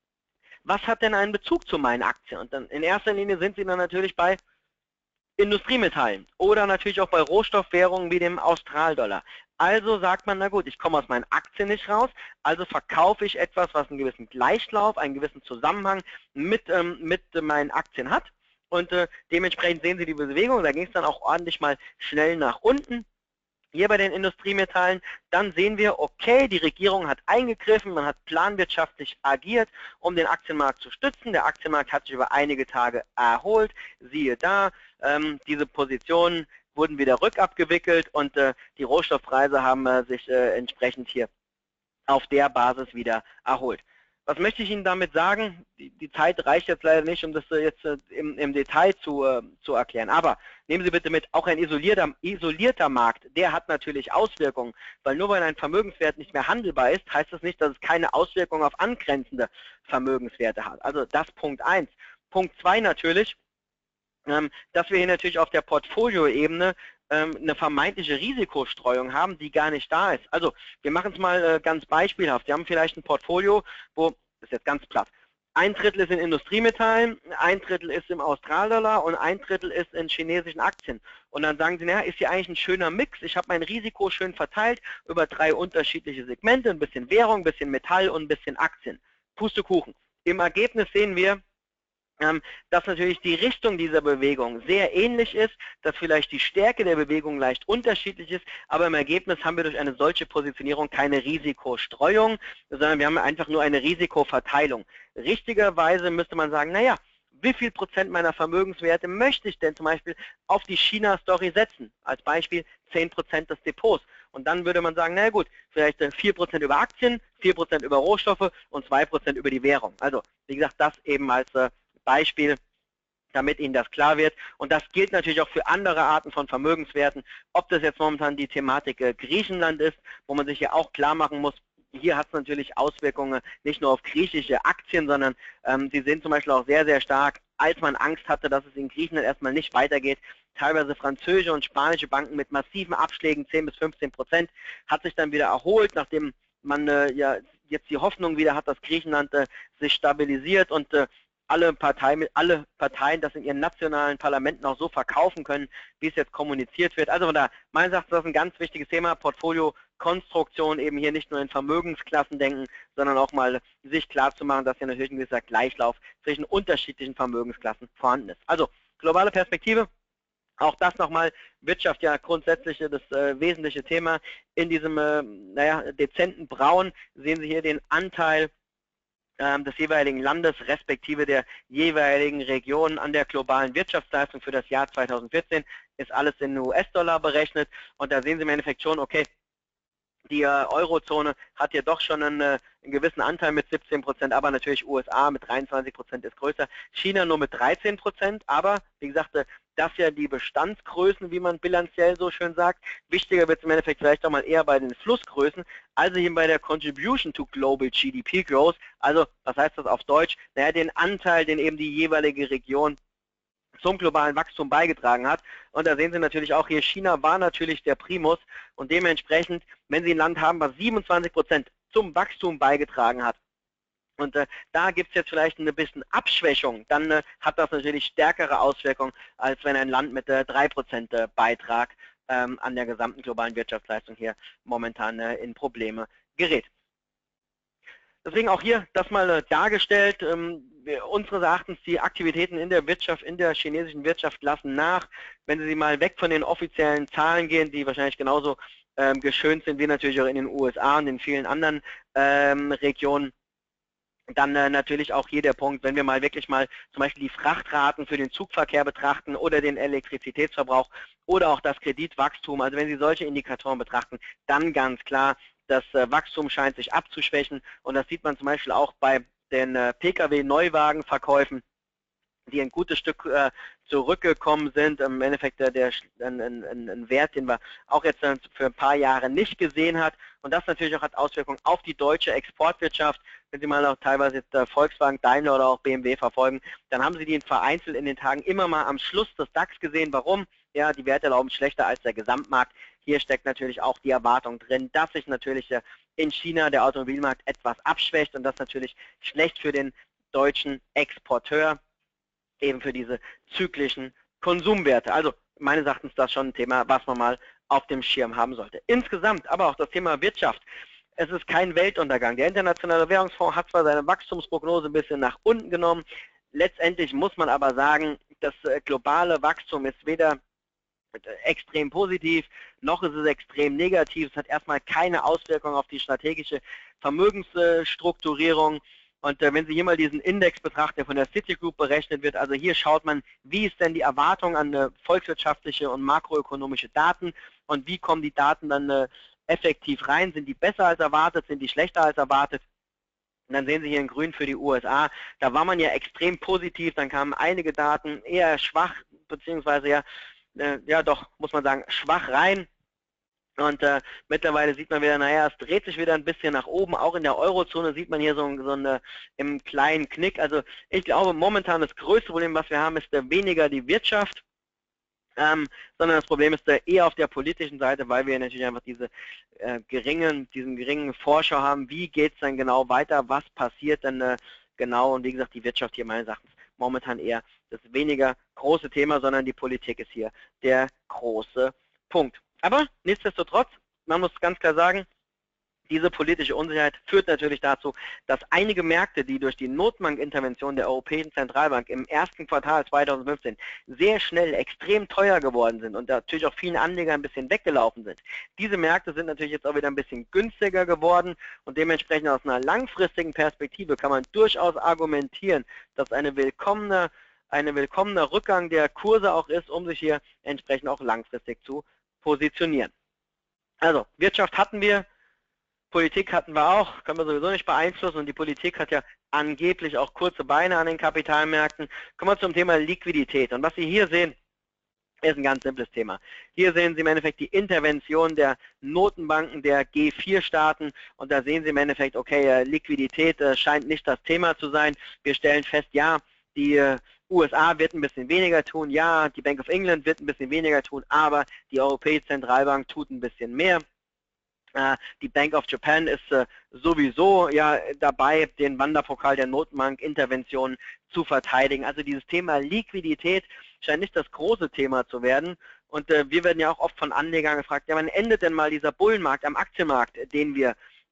Speaker 1: was hat denn einen Bezug zu meinen Aktien? Und dann in erster Linie sind Sie dann natürlich bei Industriemetallen oder natürlich auch bei Rohstoffwährungen wie dem Australdollar. Also sagt man, na gut, ich komme aus meinen Aktien nicht raus, also verkaufe ich etwas, was einen gewissen Gleichlauf, einen gewissen Zusammenhang mit meinen Aktien hat. Und dementsprechend sehen Sie die Bewegung, da ging es dann auch ordentlich mal schnell nach unten. Hier bei den Industriemetallen, dann sehen wir, okay, die Regierung hat eingegriffen, man hat planwirtschaftlich agiert, um den Aktienmarkt zu stützen. Der Aktienmarkt hat sich über einige Tage erholt. Siehe da, diese Positionen wurden wieder rückabgewickelt und die Rohstoffpreise haben sich entsprechend hier auf der Basis wieder erholt. Was möchte ich Ihnen damit sagen? Die Zeit reicht jetzt leider nicht, um das jetzt im Detail zu erklären. Aber nehmen Sie bitte mit, auch ein isolierter Markt, der hat natürlich Auswirkungen. Weil nur weil ein Vermögenswert nicht mehr handelbar ist, heißt das nicht, dass es keine Auswirkungen auf angrenzende Vermögenswerte hat. Also das Punkt 1. Punkt 2 natürlich, dass wir hier natürlich auf der Portfolioebene eine vermeintliche Risikostreuung haben, die gar nicht da ist. Also wir machen es mal ganz beispielhaft. Sie haben vielleicht ein Portfolio, wo, das ist jetzt ganz platt, 1/3 ist in Industriemetallen, 1/3 ist im Australdollar und 1/3 ist in chinesischen Aktien. Und dann sagen Sie, naja, ist hier eigentlich ein schöner Mix. Ich habe mein Risiko schön verteilt über 3 unterschiedliche Segmente, ein bisschen Währung, ein bisschen Metall und ein bisschen Aktien. Pustekuchen. Im Ergebnis sehen wir, dass natürlich die Richtung dieser Bewegung sehr ähnlich ist, dass vielleicht die Stärke der Bewegung leicht unterschiedlich ist, aber im Ergebnis haben wir durch eine solche Positionierung keine Risikostreuung, sondern wir haben einfach nur eine Risikoverteilung. Richtigerweise müsste man sagen, naja, wie viel Prozent meiner Vermögenswerte möchte ich denn zum Beispiel auf die China-Story setzen? Als Beispiel 10% des Depots. Und dann würde man sagen, na gut, vielleicht 4% über Aktien, 4% über Rohstoffe und 2% über die Währung. Also, wie gesagt, das eben als Beispiel, damit Ihnen das klar wird. Und das gilt natürlich auch für andere Arten von Vermögenswerten, ob das jetzt momentan die Thematik Griechenland ist, wo man sich ja auch klar machen muss, hier hat es natürlich Auswirkungen nicht nur auf griechische Aktien, sondern sie sind zum Beispiel auch sehr, sehr stark, als man Angst hatte, dass es in Griechenland erstmal nicht weitergeht. Teilweise französische und spanische Banken mit massiven Abschlägen, 10 bis 15%, hat sich dann wieder erholt, nachdem man ja jetzt die Hoffnung wieder hat, dass Griechenland sich stabilisiert und alle Parteien das in ihren nationalen Parlamenten auch so verkaufen können, wie es jetzt kommuniziert wird. Also von daher, meines Erachtens ist das ein ganz wichtiges Thema, Portfoliokonstruktion, eben hier nicht nur in Vermögensklassen denken, sondern auch mal sich klar zu machen, dass hier natürlich ein gewisser Gleichlauf zwischen unterschiedlichen Vermögensklassen vorhanden ist. Also globale Perspektive, Auch das nochmal, Wirtschaft ja grundsätzlich das wesentliche Thema. In diesem dezenten Braun sehen Sie hier den Anteil des jeweiligen Landes respektive der jeweiligen Region an der globalen Wirtschaftsleistung für das Jahr 2014. Ist alles in US-Dollar berechnet und da sehen Sie im Endeffekt schon, okay, die Eurozone hat hier doch schon einen gewissen Anteil mit 17%, aber natürlich USA mit 23% ist größer, China nur mit 13%, aber wie gesagt, das ja die Bestandsgrößen, wie man bilanziell so schön sagt. Wichtiger wird es im Endeffekt vielleicht auch mal eher bei den Flussgrößen, also hier bei der Contribution to Global GDP Growth, also was heißt das auf Deutsch? Naja, den Anteil, den eben die jeweilige Region zum globalen Wachstum beigetragen hat. Und da sehen Sie natürlich auch hier, China war natürlich der Primus und dementsprechend, wenn Sie ein Land haben, was 27% zum Wachstum beigetragen hat, und da gibt es jetzt vielleicht eine bisschen Abschwächung, dann hat das natürlich stärkere Auswirkungen, als wenn ein Land mit 3% Beitrag an der gesamten globalen Wirtschaftsleistung hier momentan in Probleme gerät. Deswegen auch hier das mal dargestellt. Unseres Erachtens die Aktivitäten in der Wirtschaft, in der chinesischen Wirtschaft lassen nach. Wenn Sie mal weg von den offiziellen Zahlen gehen, die wahrscheinlich genauso geschönt sind wie natürlich auch in den USA und in vielen anderen Regionen, dann natürlich auch hier der Punkt, wenn wir mal wirklich mal zum Beispiel die Frachtraten für den Zugverkehr betrachten oder den Elektrizitätsverbrauch oder auch das Kreditwachstum, also wenn Sie solche Indikatoren betrachten, dann ganz klar, das Wachstum scheint sich abzuschwächen und das sieht man zum Beispiel auch bei den Pkw-Neuwagenverkäufen, die ein gutes Stück zurückgekommen sind. Im Endeffekt ein Wert, den wir auch jetzt für ein paar Jahre nicht gesehen hat. Und das natürlich auch hat Auswirkungen auf die deutsche Exportwirtschaft. Wenn Sie mal auch teilweise jetzt Volkswagen, Daimler oder auch BMW verfolgen, dann haben Sie die vereinzelt in den Tagen immer mal am Schluss des DAX gesehen. Warum? Ja, die Werte laufen schlechter als der Gesamtmarkt. Hier steckt natürlich auch die Erwartung drin, dass sich natürlich in China der Automobilmarkt etwas abschwächt und das natürlich schlecht für den deutschen Exporteur, eben für diese zyklischen Konsumwerte. Also meines Erachtens das schon ein Thema, was man mal auf dem Schirm haben sollte. Insgesamt aber auch das Thema Wirtschaft. Es ist kein Weltuntergang. Der Internationale Währungsfonds hat zwar seine Wachstumsprognose ein bisschen nach unten genommen. Letztendlich muss man aber sagen, das globale Wachstum ist weder extrem positiv, noch ist es extrem negativ. Es hat erstmal keine Auswirkung auf die strategische Vermögensstrukturierung. Und wenn Sie hier mal diesen Index betrachten, der von der Citigroup berechnet wird, also hier schaut man, wie ist denn die Erwartung an volkswirtschaftliche und makroökonomische Daten und wie kommen die Daten dann effektiv rein, sind die besser als erwartet, sind die schlechter als erwartet. Und dann sehen Sie hier in grün für die USA, da war man ja extrem positiv, dann kamen einige Daten eher schwach, beziehungsweise ja doch, muss man sagen, schwach rein. Und mittlerweile sieht man wieder, naja, es dreht sich wieder ein bisschen nach oben. Auch in der Eurozone sieht man hier so einen kleinen Knick. Also ich glaube, momentan das größte Problem, was wir haben, ist weniger die Wirtschaft, sondern das Problem ist eher auf der politischen Seite, weil wir natürlich einfach diesen geringen Vorschau haben, wie geht es dann genau weiter, was passiert dann genau. Und wie gesagt, die Wirtschaft hier meines Erachtens momentan eher das weniger große Thema, sondern die Politik ist hier der große Punkt. Aber nichtsdestotrotz, man muss ganz klar sagen, diese politische Unsicherheit führt natürlich dazu, dass einige Märkte, die durch die Notenbankintervention der Europäischen Zentralbank im ersten Quartal 2015 sehr schnell extrem teuer geworden sind und natürlich auch vielen Anlegern ein bisschen weggelaufen sind, diese Märkte sind natürlich jetzt auch wieder ein bisschen günstiger geworden und dementsprechend aus einer langfristigen Perspektive kann man durchaus argumentieren, dass eine willkommener Rückgang der Kurse auch ist, um sich hier entsprechend auch langfristig zu positionieren. Also Wirtschaft hatten wir, Politik hatten wir auch, können wir sowieso nicht beeinflussen und die Politik hat ja angeblich auch kurze Beine an den Kapitalmärkten. Kommen wir zum Thema Liquidität und was Sie hier sehen, ist ein ganz simples Thema. Hier sehen Sie im Endeffekt die Intervention der Notenbanken der G4-Staaten und da sehen Sie im Endeffekt, okay, Liquidität scheint nicht das Thema zu sein. Wir stellen fest, ja, die USA wird ein bisschen weniger tun, ja, die Bank of England wird ein bisschen weniger tun, aber die Europäische Zentralbank tut ein bisschen mehr. Die Bank of Japan ist sowieso ja dabei, den Wanderpokal der Notenbank-Interventionen zu verteidigen. Also dieses Thema Liquidität scheint nicht das große Thema zu werden. Und wir werden ja auch oft von Anlegern gefragt, ja, wann endet denn mal dieser Bullenmarkt am Aktienmarkt, den wir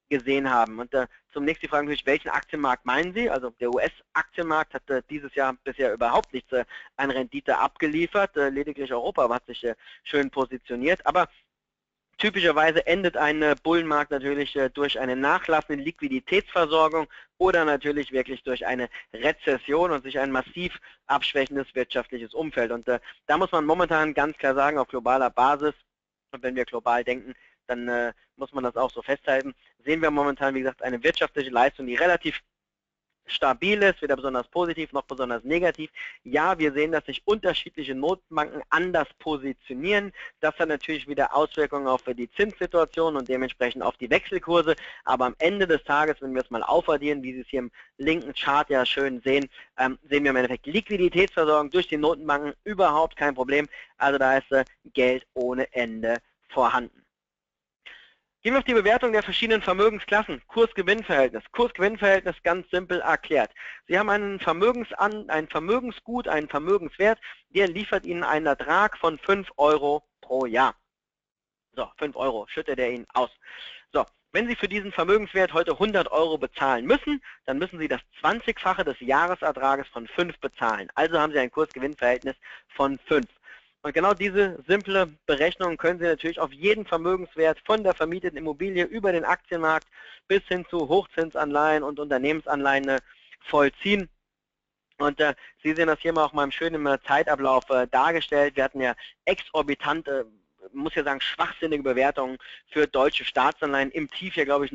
Speaker 1: gesehen haben. Und zunächst die Frage natürlich, welchen Aktienmarkt meinen Sie? Also der US-Aktienmarkt hat dieses Jahr bisher überhaupt nichts an Rendite abgeliefert, lediglich Europa hat sich schön positioniert, aber typischerweise endet ein Bullenmarkt natürlich durch eine nachlassende Liquiditätsversorgung oder natürlich wirklich durch eine Rezession und sich ein massiv abschwächendes wirtschaftliches Umfeld. Und da muss man momentan ganz klar sagen, auf globaler Basis, und wenn wir global denken, dann muss man das auch so festhalten, sehen wir momentan, wie gesagt, eine wirtschaftliche Leistung, die relativ stabil ist, weder besonders positiv noch besonders negativ. Ja, wir sehen, dass sich unterschiedliche Notenbanken anders positionieren. Das hat natürlich wieder Auswirkungen auf die Zinssituation und dementsprechend auf die Wechselkurse. Aber am Ende des Tages, wenn wir es mal aufaddieren, wie Sie es hier im linken Chart ja schön sehen, sehen wir im Endeffekt Liquiditätsversorgung durch die Notenbanken überhaupt kein Problem. Also da ist Geld ohne Ende vorhanden. Gehen wir auf die Bewertung der verschiedenen Vermögensklassen. Kurs-Gewinn-Verhältnis. Kurs-Gewinn-Verhältnis ganz simpel erklärt. Sie haben ein Vermögensgut, einen Vermögenswert, der liefert Ihnen einen Ertrag von 5 Euro pro Jahr. So, 5 Euro schüttet er Ihnen aus. So, wenn Sie für diesen Vermögenswert heute 100 Euro bezahlen müssen, dann müssen Sie das 20-fache des Jahresertrages von 5 bezahlen. Also haben Sie ein Kurs-Gewinn-Verhältnis von 5. Und genau diese simple Berechnung können Sie natürlich auf jeden Vermögenswert von der vermieteten Immobilie über den Aktienmarkt bis hin zu Hochzinsanleihen und Unternehmensanleihen vollziehen. Und Sie sehen das hier mal auch mal im schönen Zeitablauf dargestellt. Wir hatten ja exorbitante, muss ja sagen, schwachsinnige Bewertungen für deutsche Staatsanleihen. Im Tief hier, glaube ich,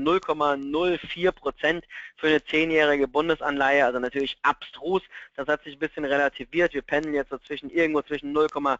Speaker 1: 0,04% für eine 10-jährige Bundesanleihe, also natürlich abstrus. Das hat sich ein bisschen relativiert. Wir pendeln jetzt so irgendwo zwischen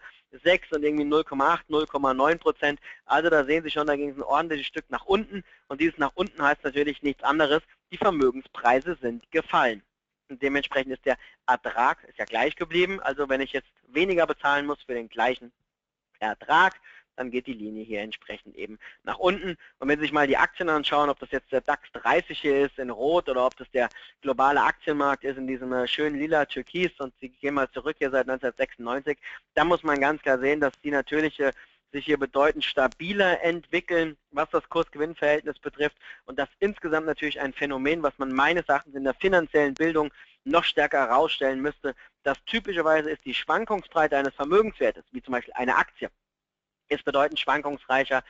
Speaker 1: 0,6 und irgendwie 0,8, 0,9%. Also da sehen Sie schon, da ging es ein ordentliches Stück nach unten. Und dieses nach unten heißt natürlich nichts anderes. Die Vermögenspreise sind gefallen. Und dementsprechend ist der Ertrag ja gleich geblieben. Also wenn ich jetzt weniger bezahlen muss für den gleichen Ertrag, dann geht die Linie hier entsprechend eben nach unten. Und wenn Sie sich mal die Aktien anschauen, ob das jetzt der DAX 30 hier ist in Rot oder ob das der globale Aktienmarkt ist in diesem schönen lila Türkis und Sie gehen mal zurück hier seit 1996, dann muss man ganz klar sehen, dass die natürlich sich hier bedeutend stabiler entwickeln, was das Kurs-Gewinn-Verhältnis betrifft und das insgesamt natürlich ein Phänomen, was man meines Erachtens in der finanziellen Bildung noch stärker herausstellen müsste, dass typischerweise ist die Schwankungsbreite eines Vermögenswertes, wie zum Beispiel eine Aktie, ist bedeutend schwankungsreicher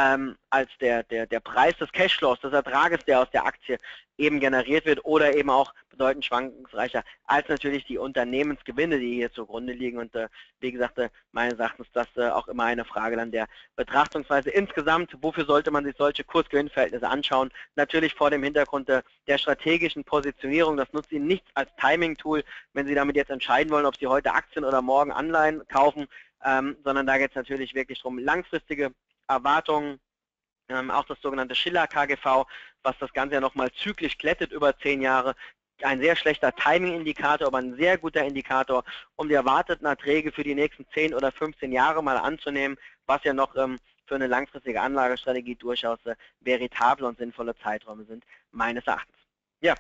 Speaker 1: als der Preis des Cashflows, des Ertrages, der aus der Aktie eben generiert wird oder eben auch bedeutend schwankungsreicher als natürlich die Unternehmensgewinne, die hier zugrunde liegen. Und wie gesagt, meines Erachtens ist das auch immer eine Frage dann der Betrachtungsweise. Insgesamt, wofür sollte man sich solche Kurs-Gewinn-Verhältnisse anschauen? Natürlich vor dem Hintergrund der strategischen Positionierung. Das nutzt Ihnen nichts als Timing-Tool, wenn Sie damit jetzt entscheiden wollen, ob Sie heute Aktien oder morgen Anleihen kaufen. Sondern da geht es natürlich wirklich darum, langfristige Erwartungen, auch das sogenannte Schiller-KGV, was das Ganze ja nochmal zyklisch glättet über 10 Jahre. Ein sehr schlechter Timing-Indikator, aber ein sehr guter Indikator, um die erwarteten Erträge für die nächsten 10 oder 15 Jahre mal anzunehmen, was ja noch für eine langfristige Anlagestrategie durchaus veritable und sinnvolle Zeiträume sind, meines Erachtens. Ja.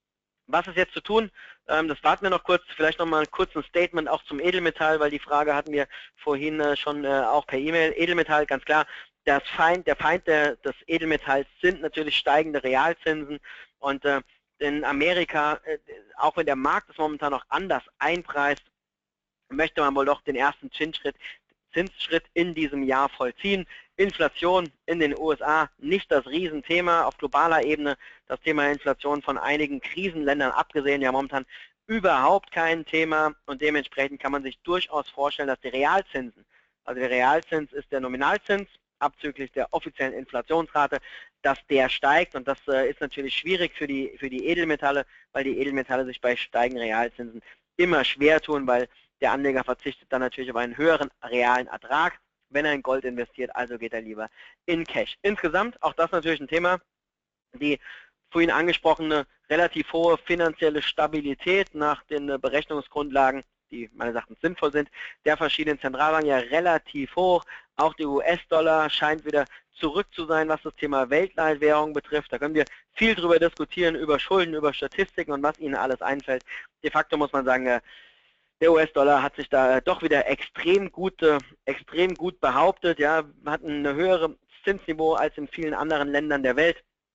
Speaker 1: Was ist jetzt zu tun? Das warten wir noch kurz, vielleicht noch mal kurz ein Statement auch zum Edelmetall, weil die Frage hatten wir vorhin schon auch per E-Mail. Edelmetall, ganz klar, der Feind des Edelmetalls sind natürlich steigende Realzinsen und in Amerika, auch wenn der Markt es momentan noch anders einpreist, möchte man wohl doch den ersten Zinsschritt in diesem Jahr vollziehen. Inflation in den USA nicht das Riesenthema auf globaler Ebene. Das Thema Inflation von einigen Krisenländern abgesehen ja momentan überhaupt kein Thema und dementsprechend kann man sich durchaus vorstellen, dass die Realzinsen, also der Realzins ist der Nominalzins abzüglich der offiziellen Inflationsrate, dass der steigt und das ist natürlich schwierig für die Edelmetalle, weil die Edelmetalle sich bei steigenden Realzinsen immer schwer tun, weil der Anleger verzichtet dann natürlich auf einen höheren realen Ertrag, wenn er in Gold investiert, also geht er lieber in Cash. Insgesamt, auch das natürlich ein Thema, die vorhin angesprochene relativ hohe finanzielle Stabilität nach den Berechnungsgrundlagen, die meines Erachtens sinnvoll sind, der verschiedenen Zentralbanken ja relativ hoch. Auch der US-Dollar scheint wieder zurück zu sein, was das Thema Weltleitwährung betrifft. Da können wir viel drüber diskutieren, über Schulden, über Statistiken und was Ihnen alles einfällt. De facto muss man sagen, der US-Dollar hat sich da doch wieder extrem gut behauptet. Ja, hat ein höheres Zinsniveau als in vielen anderen Ländern der Welt.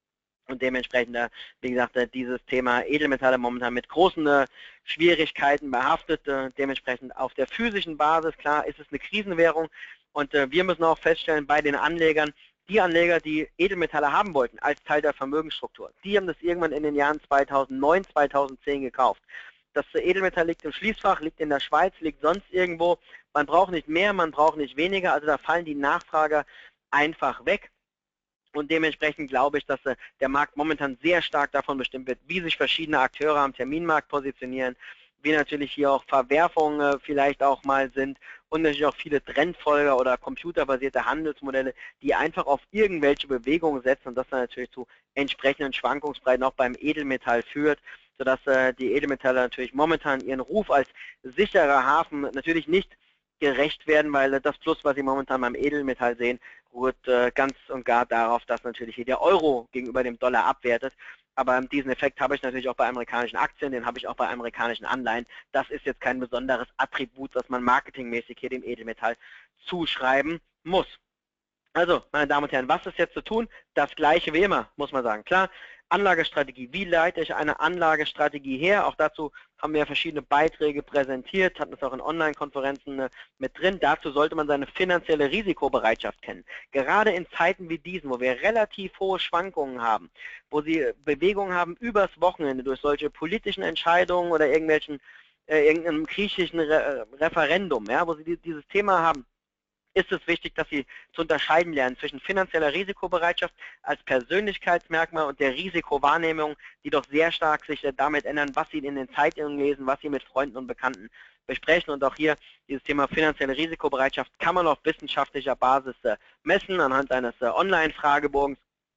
Speaker 1: Und dementsprechend, wie gesagt, dieses Thema Edelmetalle momentan mit großen Schwierigkeiten behaftet. Dementsprechend auf der physischen Basis, klar, ist es eine Krisenwährung. Und wir müssen auch feststellen, bei den Anlegern, die Anleger, die Edelmetalle haben wollten als Teil der Vermögensstruktur, die haben das irgendwann in den Jahren 2009, 2010 gekauft. Das Edelmetall liegt im Schließfach, liegt in der Schweiz, liegt sonst irgendwo. Man braucht nicht mehr, man braucht nicht weniger. Also da fallen die Nachfrager einfach weg. Und dementsprechend glaube ich, dass der Markt momentan sehr stark davon bestimmt wird, wie sich verschiedene Akteure am Terminmarkt positionieren, wie natürlich hier auch Verwerfungen vielleicht auch mal sind und natürlich auch viele Trendfolger oder computerbasierte Handelsmodelle, die einfach auf irgendwelche Bewegungen setzen und das dann natürlich zu entsprechenden Schwankungsbreiten auch beim Edelmetall führt, sodass die Edelmetalle natürlich momentan ihren Ruf als sicherer Hafen natürlich nicht gerecht werden, weil das Plus, was Sie momentan beim Edelmetall sehen, ruht ganz und gar darauf, dass natürlich hier der Euro gegenüber dem Dollar abwertet. Aber diesen Effekt habe ich natürlich auch bei amerikanischen Aktien, den habe ich auch bei amerikanischen Anleihen. Das ist jetzt kein besonderes Attribut, das man marketingmäßig hier dem Edelmetall zuschreiben muss. Also, meine Damen und Herren, was ist jetzt zu tun? Das Gleiche wie immer, muss man sagen. Klar, Anlagestrategie. Wie leite ich eine Anlagestrategie her? Auch dazu haben wir verschiedene Beiträge präsentiert, hatten es auch in Online-Konferenzen mit drin. Dazu sollte man seine finanzielle Risikobereitschaft kennen. Gerade in Zeiten wie diesen, wo wir relativ hohe Schwankungen haben, wo Sie Bewegungen haben übers Wochenende durch solche politischen Entscheidungen oder irgendeinem griechischen Referendum, ja, wo Sie dieses Thema haben, ist es wichtig, dass Sie zu unterscheiden lernen zwischen finanzieller Risikobereitschaft als Persönlichkeitsmerkmal und der Risikowahrnehmung, die doch sehr stark sich damit ändern, was Sie in den Zeitungen lesen, was Sie mit Freunden und Bekannten besprechen. Und auch hier dieses Thema finanzielle Risikobereitschaft kann man auf wissenschaftlicher Basis messen, anhand eines Online-Fragebogens.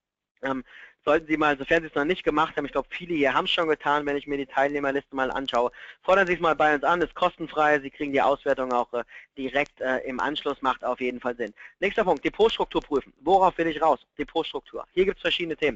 Speaker 1: Sollten Sie mal, sofern Sie es noch nicht gemacht haben, ich glaube, viele hier haben es schon getan, wenn ich mir die Teilnehmerliste mal anschaue, fordern Sie es mal bei uns an, ist kostenfrei, Sie kriegen die Auswertung auch direkt im Anschluss, macht auf jeden Fall Sinn. Nächster Punkt, Depotstruktur prüfen. Worauf will ich raus? Depotstruktur. Hier gibt es verschiedene Themen.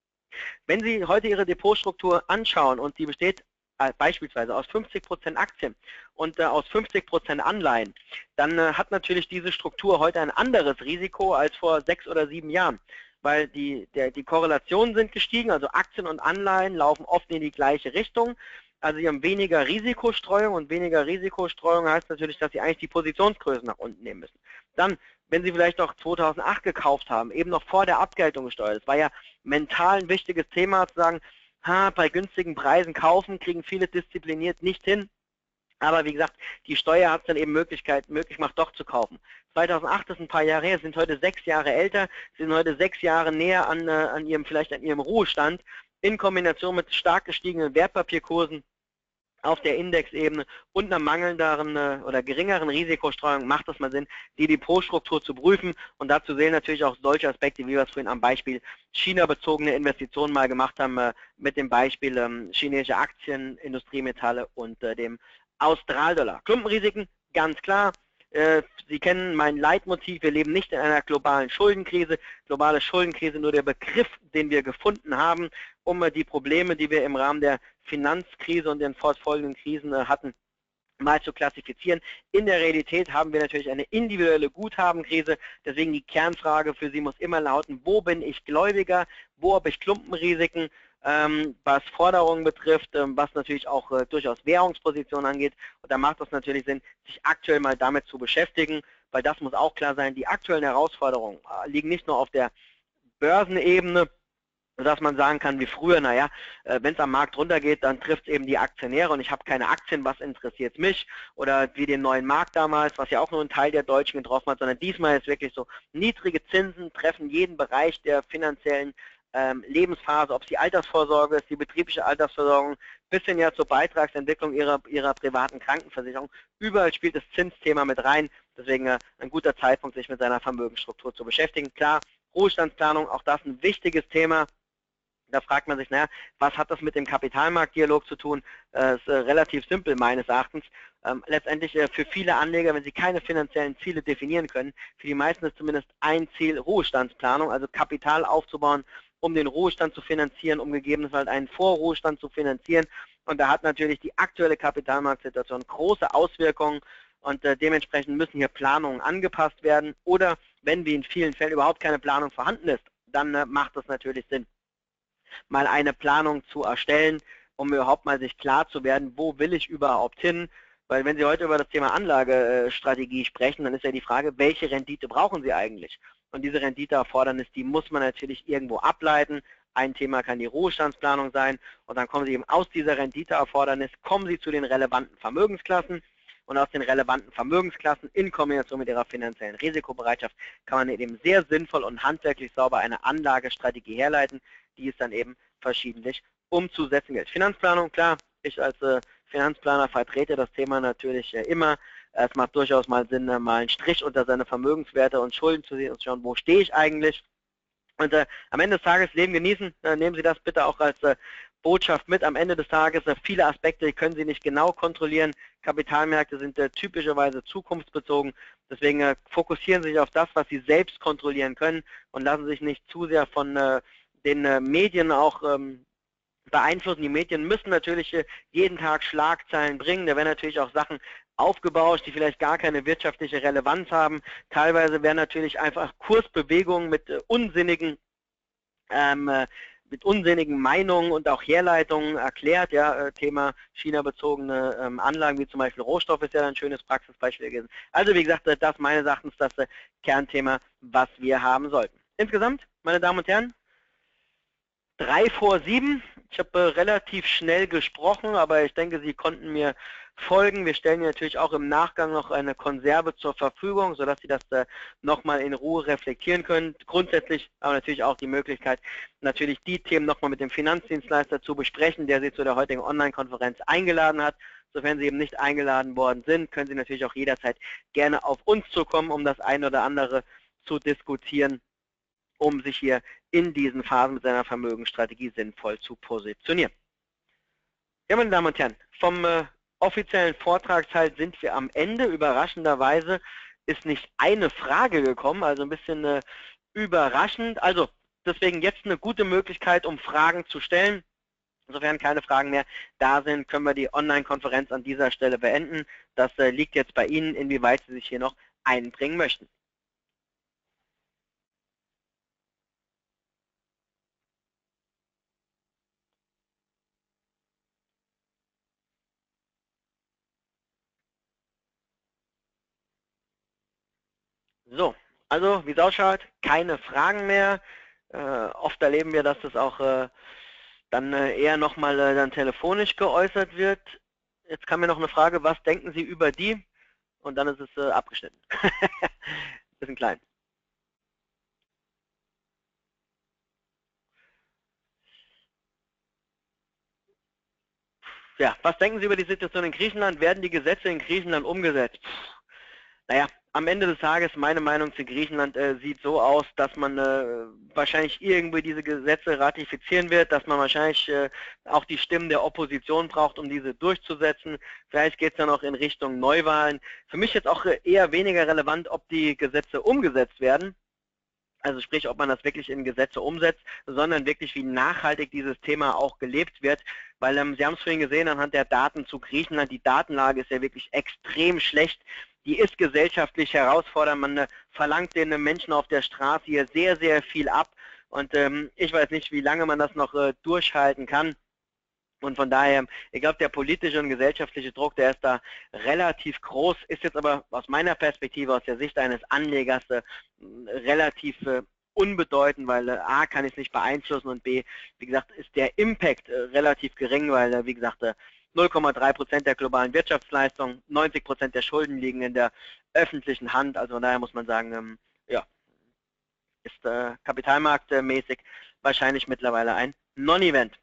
Speaker 1: Wenn Sie heute Ihre Depotstruktur anschauen und die besteht beispielsweise aus 50% Aktien und aus 50% Anleihen, dann hat natürlich diese Struktur heute ein anderes Risiko als vor 6 oder 7 Jahren. Weil die Korrelationen sind gestiegen, also Aktien und Anleihen laufen oft in die gleiche Richtung. Also Sie haben weniger Risikostreuung und weniger Risikostreuung heißt natürlich, dass Sie eigentlich die Positionsgröße nach unten nehmen müssen. Dann, wenn Sie vielleicht noch 2008 gekauft haben, eben noch vor der Abgeltung gesteuert, das war ja mental ein wichtiges Thema zu sagen, bei günstigen Preisen kaufen, kriegen viele diszipliniert nicht hin. Aber wie gesagt, die Steuer hat es dann eben möglich gemacht, doch zu kaufen. 2008 ist ein paar Jahre her, sind heute 6 Jahre älter, sind heute 6 Jahre näher an ihrem Ruhestand, in Kombination mit stark gestiegenen Wertpapierkursen auf der Indexebene und einer mangelnderen oder geringeren Risikostreuung macht es mal Sinn, die Depotstruktur zu prüfen. Und dazu zählen natürlich auch solche Aspekte, wie wir es vorhin am Beispiel China-bezogene Investitionen mal gemacht haben, mit dem Beispiel chinesische Aktien, Industriemetalle und dem Australdollar. Klumpenrisiken, ganz klar. Sie kennen mein Leitmotiv, wir leben nicht in einer globalen Schuldenkrise. Globale Schuldenkrise nur der Begriff, den wir gefunden haben, um die Probleme, die wir im Rahmen der Finanzkrise und den fortfolgenden Krisen hatten, mal zu klassifizieren. In der Realität haben wir natürlich eine individuelle Guthabenkrise, deswegen die Kernfrage für Sie muss immer lauten, wo bin ich Gläubiger, wo habe ich Klumpenrisiken, was Forderungen betrifft, was natürlich auch durchaus Währungspositionen angeht. Und da macht es natürlich Sinn, sich aktuell mal damit zu beschäftigen, weil das muss auch klar sein, die aktuellen Herausforderungen liegen nicht nur auf der Börsenebene, sodass man sagen kann, wie früher, naja, wenn es am Markt runtergeht, dann trifft es eben die Aktionäre und ich habe keine Aktien, was interessiert mich? Oder wie den neuen Markt damals, was ja auch nur ein Teil der Deutschen getroffen hat, sondern diesmal ist wirklich so, niedrige Zinsen treffen jeden Bereich der finanziellen Lebensphase, ob es die Altersvorsorge ist, die betriebliche Altersversorgung, bis hin ja zur Beitragsentwicklung ihrer privaten Krankenversicherung. Überall spielt das Zinsthema mit rein, deswegen ein guter Zeitpunkt, sich mit seiner Vermögensstruktur zu beschäftigen. Klar, Ruhestandsplanung, auch das ein wichtiges Thema. Da fragt man sich, naja, was hat das mit dem Kapitalmarktdialog zu tun? Ist relativ simpel meines Erachtens. Letztendlich für viele Anleger, wenn sie keine finanziellen Ziele definieren können, für die meisten ist zumindest ein Ziel Ruhestandsplanung, also Kapital aufzubauen, um den Ruhestand zu finanzieren, um gegebenenfalls einen Vorruhestand zu finanzieren. Und da hat natürlich die aktuelle Kapitalmarktsituation große Auswirkungen und dementsprechend müssen hier Planungen angepasst werden. Oder wenn wie in vielen Fällen überhaupt keine Planung vorhanden ist, dann macht das natürlich Sinn, mal eine Planung zu erstellen, um überhaupt mal sich klar zu werden, wo will ich überhaupt hin. Weil wenn Sie heute über das Thema Anlagestrategie sprechen, dann ist ja die Frage, welche Rendite brauchen Sie eigentlich? Und diese Renditeerfordernis, die muss man natürlich irgendwo ableiten. Ein Thema kann die Ruhestandsplanung sein und dann kommen Sie eben aus dieser Renditeerfordernis, kommen Sie zu den relevanten Vermögensklassen und aus den relevanten Vermögensklassen in Kombination mit Ihrer finanziellen Risikobereitschaft kann man eben sehr sinnvoll und handwerklich sauber eine Anlagestrategie herleiten, die es dann eben verschiedentlich umzusetzen gilt. Finanzplanung, klar, ich als Finanzplaner vertrete das Thema natürlich immer. Es macht durchaus mal Sinn, mal einen Strich unter seine Vermögenswerte und Schulden zu sehen und zu schauen, wo stehe ich eigentlich. Und am Ende des Tages Leben genießen, nehmen Sie das bitte auch als Botschaft mit. Am Ende des Tages viele Aspekte, die können Sie nicht genau kontrollieren. Kapitalmärkte sind typischerweise zukunftsbezogen. Deswegen fokussieren Sie sich auf das, was Sie selbst kontrollieren können und lassen sich nicht zu sehr von den Medien auch beeinflussen. Die Medien müssen natürlich jeden Tag Schlagzeilen bringen. Da werden natürlich auch Sachen aufgebauscht, die vielleicht gar keine wirtschaftliche Relevanz haben. Teilweise werden natürlich einfach Kursbewegungen mit unsinnigen Meinungen und auch Herleitungen erklärt. Ja, Thema China-bezogene Anlagen, wie zum Beispiel Rohstoff, ist ja ein schönes Praxisbeispiel gewesen. Also wie gesagt, das meines Erachtens das Kernthema, was wir haben sollten. Insgesamt, meine Damen und Herren, 3 vor 7. Ich habe relativ schnell gesprochen, aber ich denke, Sie konnten mir folgen. Wir stellen Ihnen natürlich auch im Nachgang noch eine Konserve zur Verfügung, sodass Sie das nochmal in Ruhe reflektieren können. Grundsätzlich aber natürlich auch die Möglichkeit, natürlich die Themen nochmal mit dem Finanzdienstleister zu besprechen, der Sie zu der heutigen Online-Konferenz eingeladen hat. Sofern Sie eben nicht eingeladen worden sind, können Sie natürlich auch jederzeit gerne auf uns zukommen, um das eine oder andere zu diskutieren, um sich hier in diesen Phasen mit seiner Vermögensstrategie sinnvoll zu positionieren. Ja, meine Damen und Herren, vom offiziellen Vortragsteil sind wir am Ende. Überraschenderweise ist nicht eine Frage gekommen, also ein bisschen überraschend. Also deswegen jetzt eine gute Möglichkeit, um Fragen zu stellen. Insofern keine Fragen mehr da sind, können wir die Online-Konferenz an dieser Stelle beenden. Das liegt jetzt bei Ihnen, inwieweit Sie sich hier noch einbringen möchten. So, also wie es ausschaut, keine Fragen mehr. Oft erleben wir, dass das auch dann eher nochmal dann telefonisch geäußert wird. Jetzt kam mir noch eine Frage, was denken Sie über die? Und dann ist es abgeschnitten. Bisschen klein. Ja, was denken Sie über die Situation in Griechenland? Werden die Gesetze in Griechenland umgesetzt? Naja, am Ende des Tages, meine Meinung zu Griechenland sieht so aus, dass man wahrscheinlich irgendwie diese Gesetze ratifizieren wird, dass man wahrscheinlich auch die Stimmen der Opposition braucht, um diese durchzusetzen. Vielleicht geht es dann auch in Richtung Neuwahlen. Für mich jetzt auch eher weniger relevant, ob die Gesetze umgesetzt werden. Also sprich, ob man das wirklich in Gesetze umsetzt, sondern wirklich, wie nachhaltig dieses Thema auch gelebt wird. Weil Sie haben es vorhin gesehen, anhand der Daten zu Griechenland, die Datenlage ist ja wirklich extrem schlecht. Die ist gesellschaftlich herausfordernd. Man verlangt den Menschen auf der Straße hier sehr, sehr viel ab. Und ich weiß nicht, wie lange man das noch durchhalten kann. Und von daher, ich glaube, der politische und gesellschaftliche Druck, der ist da relativ groß, ist jetzt aber aus meiner Perspektive, aus der Sicht eines Anlegers, relativ unbedeutend, weil A, kann ich es nicht beeinflussen und B, wie gesagt, ist der Impact relativ gering, weil, wie gesagt, 0,3% der globalen Wirtschaftsleistung, 90% der Schulden liegen in der öffentlichen Hand, also von daher muss man sagen, ja, ist kapitalmarktmäßig wahrscheinlich mittlerweile ein Non-Event.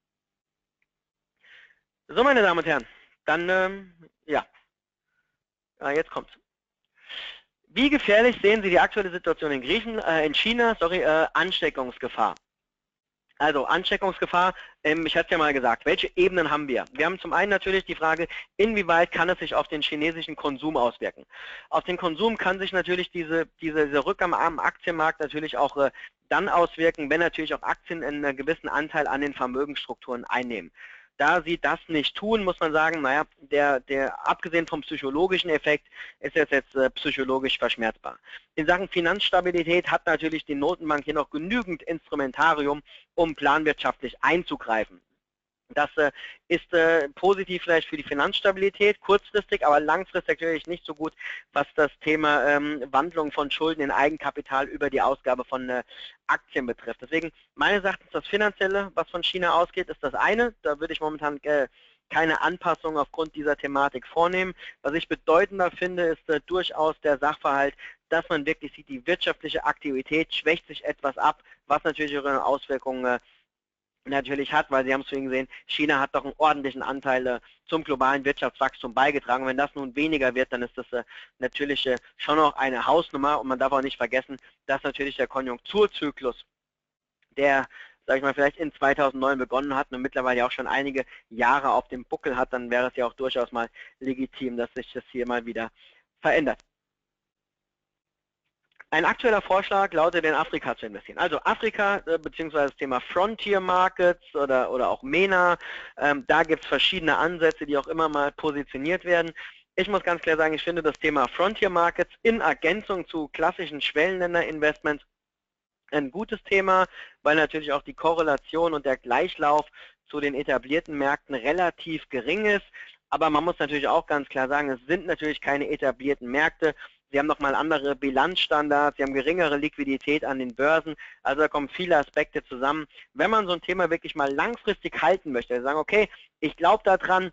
Speaker 1: So, meine Damen und Herren, dann, ja, jetzt kommt's. Wie gefährlich sehen Sie die aktuelle Situation in China, Ansteckungsgefahr? Also Ansteckungsgefahr, ich hatte es ja mal gesagt, welche Ebenen haben wir? Wir haben zum einen natürlich die Frage, inwieweit kann es sich auf den chinesischen Konsum auswirken? Auf den Konsum kann sich natürlich dieser Rückgang am Aktienmarkt natürlich auch dann auswirken, wenn natürlich auch Aktien einen gewissen Anteil an den Vermögensstrukturen einnehmen. Da sie das nicht tun, muss man sagen, naja, der abgesehen vom psychologischen Effekt ist es jetzt psychologisch verschmerzbar. In Sachen Finanzstabilität hat natürlich die Notenbank hier noch genügend Instrumentarium, um planwirtschaftlich einzugreifen. Das ist positiv vielleicht für die Finanzstabilität, kurzfristig, aber langfristig natürlich nicht so gut, was das Thema Wandlung von Schulden in Eigenkapital über die Ausgabe von Aktien betrifft. Deswegen meines Erachtens das Finanzielle, was von China ausgeht, ist das eine. Da würde ich momentan keine Anpassung aufgrund dieser Thematik vornehmen. Was ich bedeutender finde, ist durchaus der Sachverhalt, dass man wirklich sieht, die wirtschaftliche Aktivität schwächt sich etwas ab, was natürlich ihre Auswirkungen natürlich hat, weil Sie haben es vorhin gesehen, China hat doch einen ordentlichen Anteil zum globalen Wirtschaftswachstum beigetragen. Wenn das nun weniger wird, dann ist das natürlich schon noch eine Hausnummer und man darf auch nicht vergessen, dass natürlich der Konjunkturzyklus, der, sage ich mal, vielleicht in 2009 begonnen hat und mittlerweile auch schon einige Jahre auf dem Buckel hat, dann wäre es ja auch durchaus mal legitim, dass sich das hier mal wieder verändert. Ein aktueller Vorschlag lautet, in Afrika zu investieren. Also Afrika beziehungsweise das Thema Frontier Markets oder auch MENA, da gibt es verschiedene Ansätze, die auch immer mal positioniert werden. Ich muss ganz klar sagen, ich finde das Thema Frontier Markets in Ergänzung zu klassischen Schwellenländer-Investments ein gutes Thema, weil natürlich auch die Korrelation und der Gleichlauf zu den etablierten Märkten relativ gering ist. Aber man muss natürlich auch ganz klar sagen, es sind natürlich keine etablierten Märkte. Sie haben nochmal andere Bilanzstandards, sie haben geringere Liquidität an den Börsen, also da kommen viele Aspekte zusammen. Wenn man so ein Thema wirklich mal langfristig halten möchte, also sagen, okay, ich glaube daran,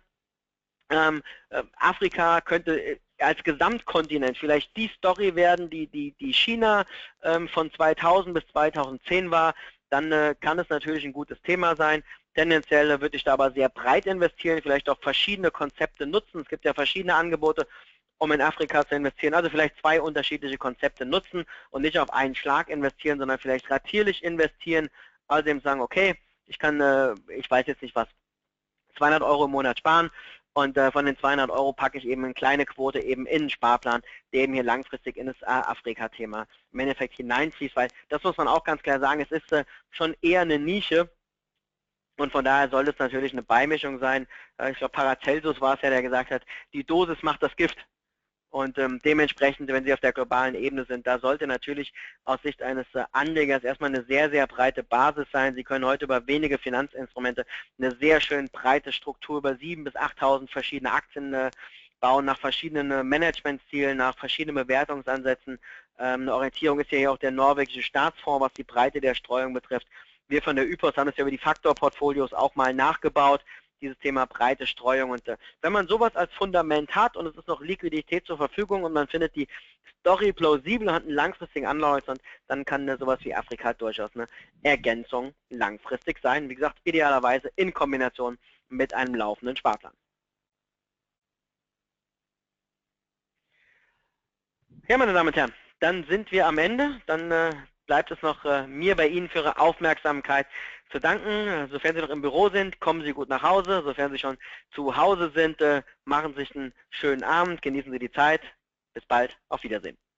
Speaker 1: Afrika könnte als Gesamtkontinent vielleicht die Story werden, die China von 2000 bis 2010 war, dann kann es natürlich ein gutes Thema sein. Tendenziell würde ich da aber sehr breit investieren, vielleicht auch verschiedene Konzepte nutzen. Es gibt ja verschiedene Angebote, um in Afrika zu investieren. Also vielleicht zwei unterschiedliche Konzepte nutzen und nicht auf einen Schlag investieren, sondern vielleicht ratierlich investieren. Also eben sagen, okay, ich weiß jetzt nicht was, 200 Euro im Monat sparen und von den 200 Euro packe ich eben eine kleine Quote eben in den Sparplan, der eben hier langfristig in das Afrika-Thema im Endeffekt hineinfließt, weil das muss man auch ganz klar sagen, es ist schon eher eine Nische. Und von daher soll es natürlich eine Beimischung sein. Ich glaube, Paracelsus war es ja, der gesagt hat, die Dosis macht das Gift. Und dementsprechend, wenn Sie auf der globalen Ebene sind, da sollte natürlich aus Sicht eines Anlegers erstmal eine sehr, sehr breite Basis sein. Sie können heute über wenige Finanzinstrumente eine sehr schön breite Struktur über 7.000 bis 8.000 verschiedene Aktien bauen, nach verschiedenen Managementzielen, nach verschiedenen Bewertungsansätzen. Eine Orientierung ist ja hier auch der norwegische Staatsfonds, was die Breite der Streuung betrifft. Wir von der ÜPOS haben es ja über die Faktorportfolios auch mal nachgebaut, dieses Thema breite Streuung. Und wenn man sowas als Fundament hat und es ist noch Liquidität zur Verfügung und man findet die Story plausibel und hat einen langfristigen Anlagehorizont, dann kann sowas wie Afrika durchaus eine Ergänzung langfristig sein. Wie gesagt, idealerweise in Kombination mit einem laufenden Sparplan. Ja, meine Damen und Herren, dann sind wir am Ende. Dann bleibt es noch mir bei Ihnen für Ihre Aufmerksamkeit zu danken. Sofern Sie noch im Büro sind, kommen Sie gut nach Hause. Sofern Sie schon zu Hause sind, machen Sie sich einen schönen Abend, genießen Sie die Zeit. Bis bald, auf Wiedersehen.